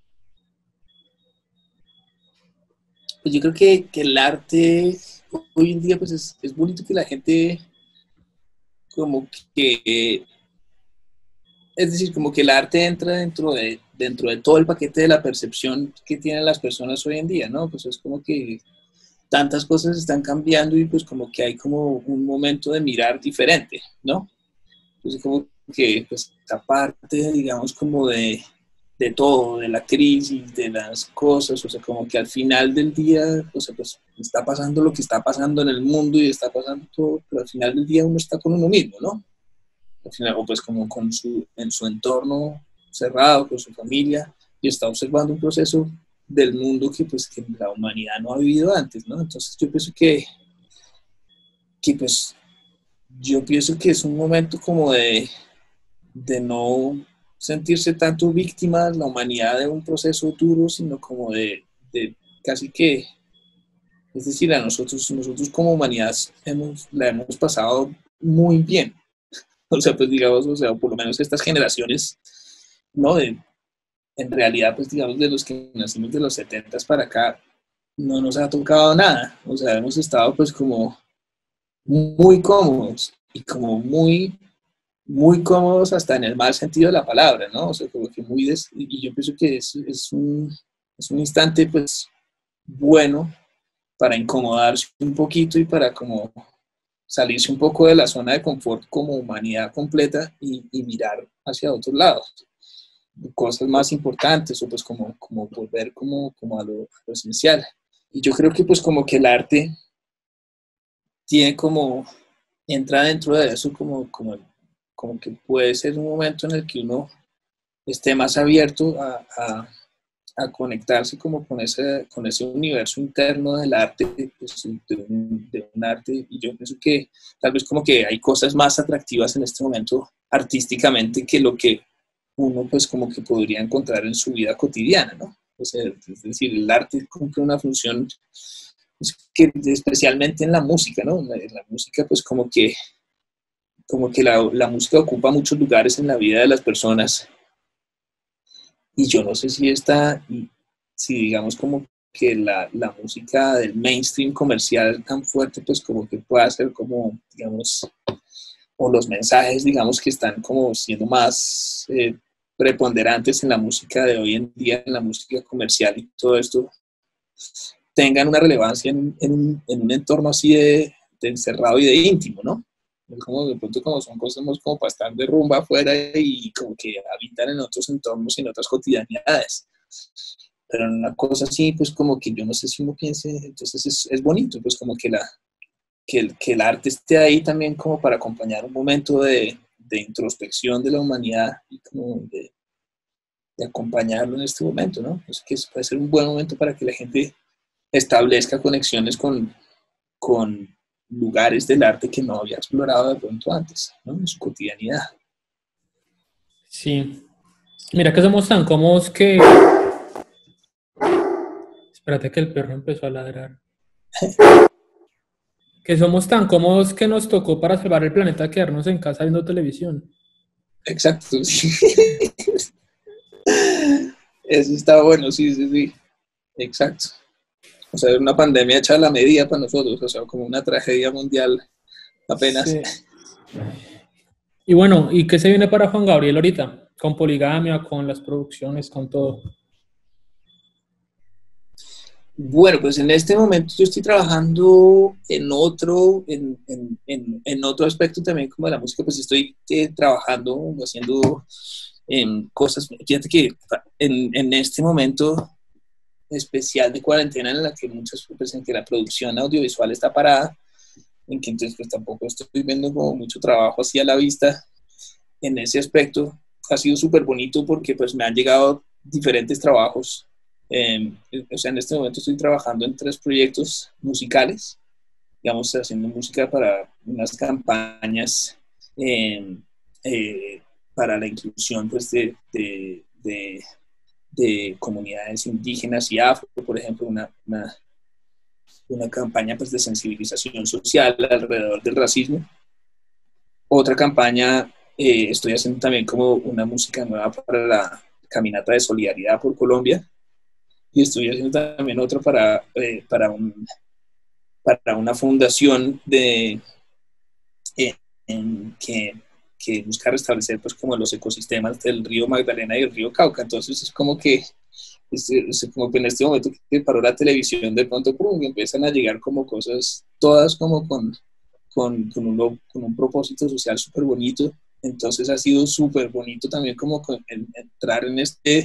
Pues yo creo que, que el arte hoy en día pues es, es bonito que la gente como que, es decir, como que el arte entra dentro de, dentro de todo el paquete de la percepción que tienen las personas hoy en día, ¿no? Pues es como que tantas cosas están cambiando y pues como que hay como un momento de mirar diferente, ¿no? Pues como que pues aparte, digamos, como de de todo, de la crisis, de las cosas, o sea, como que al final del día, o sea, pues está pasando lo que está pasando en el mundo y está pasando todo, pero al final del día uno está con uno mismo, ¿no? Al final, o pues como con su, en su entorno cerrado, con su familia, y está observando un proceso del mundo que pues que la humanidad no ha vivido antes, ¿no? Entonces yo pienso que, que pues, yo pienso que es un momento como de, de no sentirse tanto víctima la humanidad de un proceso duro, sino como de, de casi que, es decir, a nosotros, nosotros como humanidad hemos, la hemos pasado muy bien. O sea, pues digamos, o sea, por lo menos estas generaciones, ¿no? De, en realidad, pues digamos, de los que nacimos de los setentas para acá, no nos ha tocado nada. O sea, hemos estado pues como muy cómodos y como muy, muy cómodos hasta en el mal sentido de la palabra, ¿no? O sea, como que muy, des, y yo pienso que es, es, un, es un instante pues bueno para incomodarse un poquito y para como salirse un poco de la zona de confort como humanidad completa y, y mirar hacia otros lados, cosas más importantes o pues como, como volver como, como a, lo, a lo esencial. Y yo creo que pues como que el arte tiene como, entra dentro de eso como, como, como que puede ser un momento en el que uno esté más abierto a, a, a conectarse como con ese, con ese universo interno del arte, pues, de, un, de un arte, y yo pienso que tal vez como que hay cosas más atractivas en este momento artísticamente que lo que uno pues como que podría encontrar en su vida cotidiana, ¿no? O sea, es decir, el arte cumple una función pues, que especialmente en la música, ¿no? En la, en la música pues como que, como que la, la música ocupa muchos lugares en la vida de las personas. Y yo no sé si esta, si digamos como que la, la música del mainstream comercial tan fuerte, pues como que pueda ser como, digamos, o los mensajes, digamos, que están como siendo más eh, preponderantes en la música de hoy en día, en la música comercial y todo esto, tengan una relevancia en, en, un, en un entorno así de, de encerrado y de íntimo, ¿no? Como de pronto como son cosas más como para estar de rumba afuera y como que habitan en otros entornos y en otras cotidianidades. Pero en una cosa así, pues como que yo no sé si uno piense, entonces es, es bonito, pues como que, la, que, el, que el arte esté ahí también como para acompañar un momento de, de introspección de la humanidad y como de, de acompañarlo en este momento, ¿no? Es que puede ser un buen momento para que la gente establezca conexiones con, con lugares del arte que no había explorado de pronto antes, ¿no? En su cotidianidad. Sí. Mira que somos tan cómodos que... Espérate que el perro empezó a ladrar. Que somos tan cómodos que nos tocó para salvar el planeta quedarnos en casa viendo televisión. Exacto, sí. Eso está bueno, sí, sí, sí. Exacto. O sea, es una pandemia hecha a la medida para nosotros, o sea, como una tragedia mundial apenas. Sí. Y bueno, ¿y qué se viene para Juan Gabriel ahorita? Con Poligamia, con las producciones, con todo. Bueno, pues en este momento yo estoy trabajando en otro, en, en, en, en otro aspecto también como de la música, pues estoy eh, trabajando, haciendo eh, cosas. Fíjate que en, en este momento especial de cuarentena en la que muchos, pues en que la producción audiovisual está parada, en que entonces pues tampoco estoy viendo como mucho trabajo así a la vista en ese aspecto. Ha sido súper bonito porque pues me han llegado diferentes trabajos. Eh, o sea, en este momento estoy trabajando en tres proyectos musicales, digamos, haciendo música para unas campañas eh, eh, para la inclusión pues, de, de, de, de comunidades indígenas y afro, por ejemplo, una, una, una campaña pues, de sensibilización social alrededor del racismo. Otra campaña, eh, estoy haciendo también como una música nueva para la caminata de solidaridad por Colombia, y estoy haciendo también otra para, eh, para, un, para una fundación de, eh, en, que, que busca restablecer pues como los ecosistemas del río Magdalena y el río Cauca. Entonces es como que es, es como que en este momento que paró la televisión de pronto pum, empiezan a llegar como cosas todas como con, con, con, un, con un propósito social súper bonito. Entonces ha sido súper bonito también como con, en, entrar en este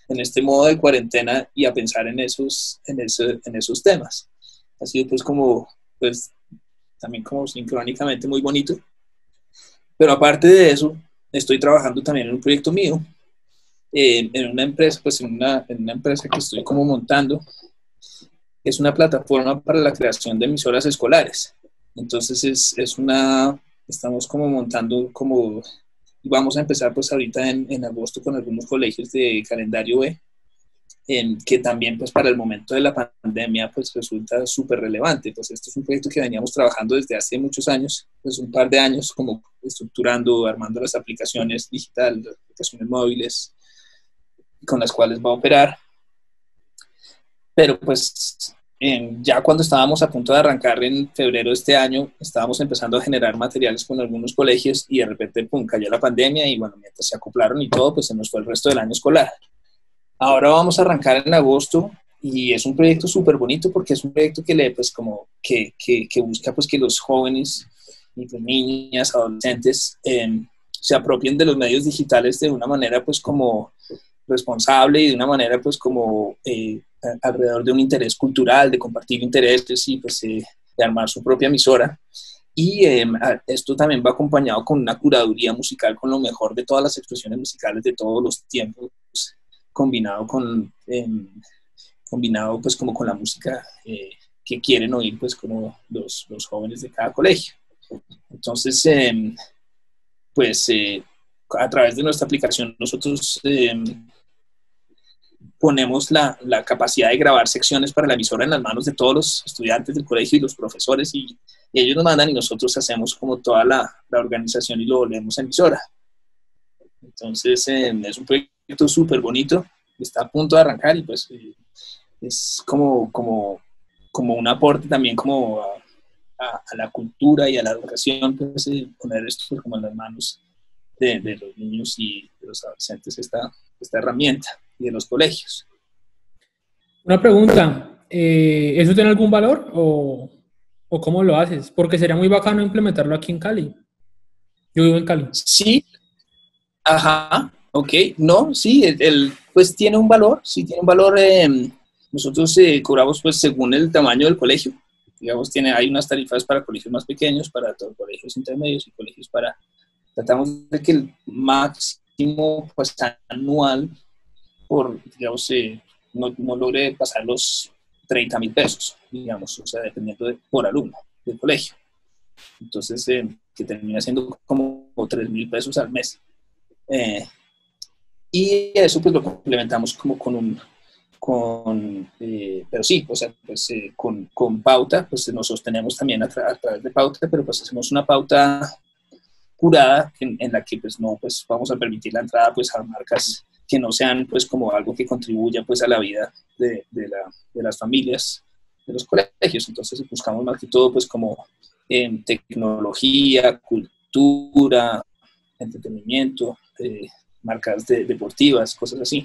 en este modo de cuarentena y a pensar en esos, en eso, en esos temas. Ha sido pues como, pues también como sincrónicamente muy bonito. Pero aparte de eso, estoy trabajando también en un proyecto mío, eh, en una empresa, pues en una, en una empresa que estoy como montando. Es una plataforma para la creación de emisoras escolares. Entonces es, es una, estamos como montando como, vamos a empezar pues ahorita en, en agosto con algunos colegios de calendario B, eh, que también pues para el momento de la pandemia pues resulta súper relevante. Pues esto es un proyecto que veníamos trabajando desde hace muchos años, pues un par de años como estructurando, armando las aplicaciones digitales, las aplicaciones móviles con las cuales va a operar. Pero pues eh, ya cuando estábamos a punto de arrancar en febrero de este año, estábamos empezando a generar materiales con algunos colegios y de repente, pum, cayó la pandemia y bueno, mientras se acoplaron y todo, pues se nos fue el resto del año escolar. Ahora vamos a arrancar en agosto y es un proyecto súper bonito porque es un proyecto que, le, pues, como que, que, que busca pues, que los jóvenes, y pues, niñas, adolescentes, eh, se apropien de los medios digitales de una manera pues como responsable y de una manera pues como eh, alrededor de un interés cultural, de compartir intereses y pues eh, de armar su propia emisora. Y eh, esto también va acompañado con una curaduría musical con lo mejor de todas las expresiones musicales de todos los tiempos, pues, combinado con eh, combinado pues como con la música eh, que quieren oír pues como los, los jóvenes de cada colegio. Entonces eh, pues eh, a través de nuestra aplicación nosotros eh, ponemos la, la capacidad de grabar secciones para la emisora en las manos de todos los estudiantes del colegio y los profesores y, y ellos nos mandan y nosotros hacemos como toda la, la organización y lo volvemos emisora. Entonces eh, es un proyecto súper bonito, está a punto de arrancar y pues eh, es como, como, como un aporte también como a, a, a la cultura y a la educación, pues eh, poner esto como en las manos de, de los niños y de los adolescentes esta, esta herramienta y de los colegios. Una pregunta, eh, ¿eso tiene algún valor o, o cómo lo haces? Porque sería muy bacano implementarlo aquí en Cali. Yo vivo en Cali. Sí, ajá, ok, no, sí, el, el, pues tiene un valor, sí tiene un valor, eh, nosotros eh, cobramos pues según el tamaño del colegio, digamos, tiene, hay unas tarifas para colegios más pequeños, para todos colegios intermedios y colegios para, tratamos de que el máximo pues anual por, digamos, eh, no, no logre pasar los treinta mil pesos, digamos, o sea, dependiendo de, por alumno del colegio. Entonces, eh, que termina siendo como tres mil pesos al mes. Eh, y eso pues lo complementamos como con un, con, eh, pero sí, o sea, pues eh, con, con pauta, pues nos sostenemos también a, tra a través de pauta, pero pues hacemos una pauta curada en, en la que pues no, pues vamos a permitir la entrada pues a marcas que no sean pues como algo que contribuya pues a la vida de, de, la, de las familias, de los colegios. Entonces buscamos más que todo pues como eh, tecnología, cultura, entretenimiento, eh, marcas de, deportivas, cosas así.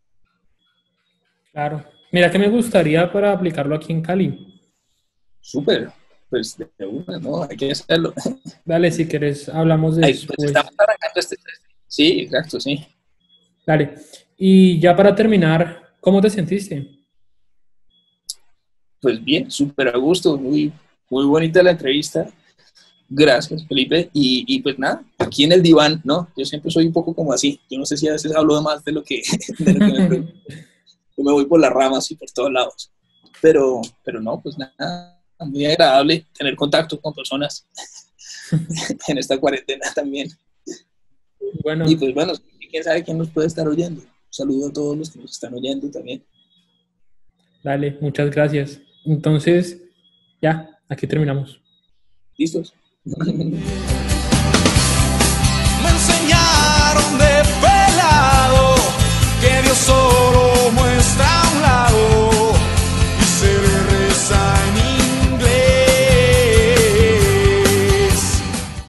Claro. Mira que me gustaría para aplicarlo aquí en Cali. Súper, pues de una, ¿no? Hay que hacerlo. Dale, si quieres, hablamos Ahí, después. pues estamos arrancando este. Sí, exacto, sí. Dale. Y ya para terminar, ¿cómo te sentiste? Pues bien, súper a gusto, muy, muy bonita la entrevista. Gracias, Felipe. Y, y pues nada, aquí en el diván, ¿no? Yo siempre soy un poco como así. Yo no sé si a veces hablo más de lo que, de lo que me pregunto. Yo me voy por las ramas y por todos lados. Pero, pero no, pues nada, muy agradable tener contacto con personas en esta cuarentena también. Bueno. Y pues bueno, quién sabe quién nos puede estar oyendo. Un saludo a todos los que nos están oyendo también. Dale, muchas gracias. Entonces, ya, aquí terminamos. ¿Listos?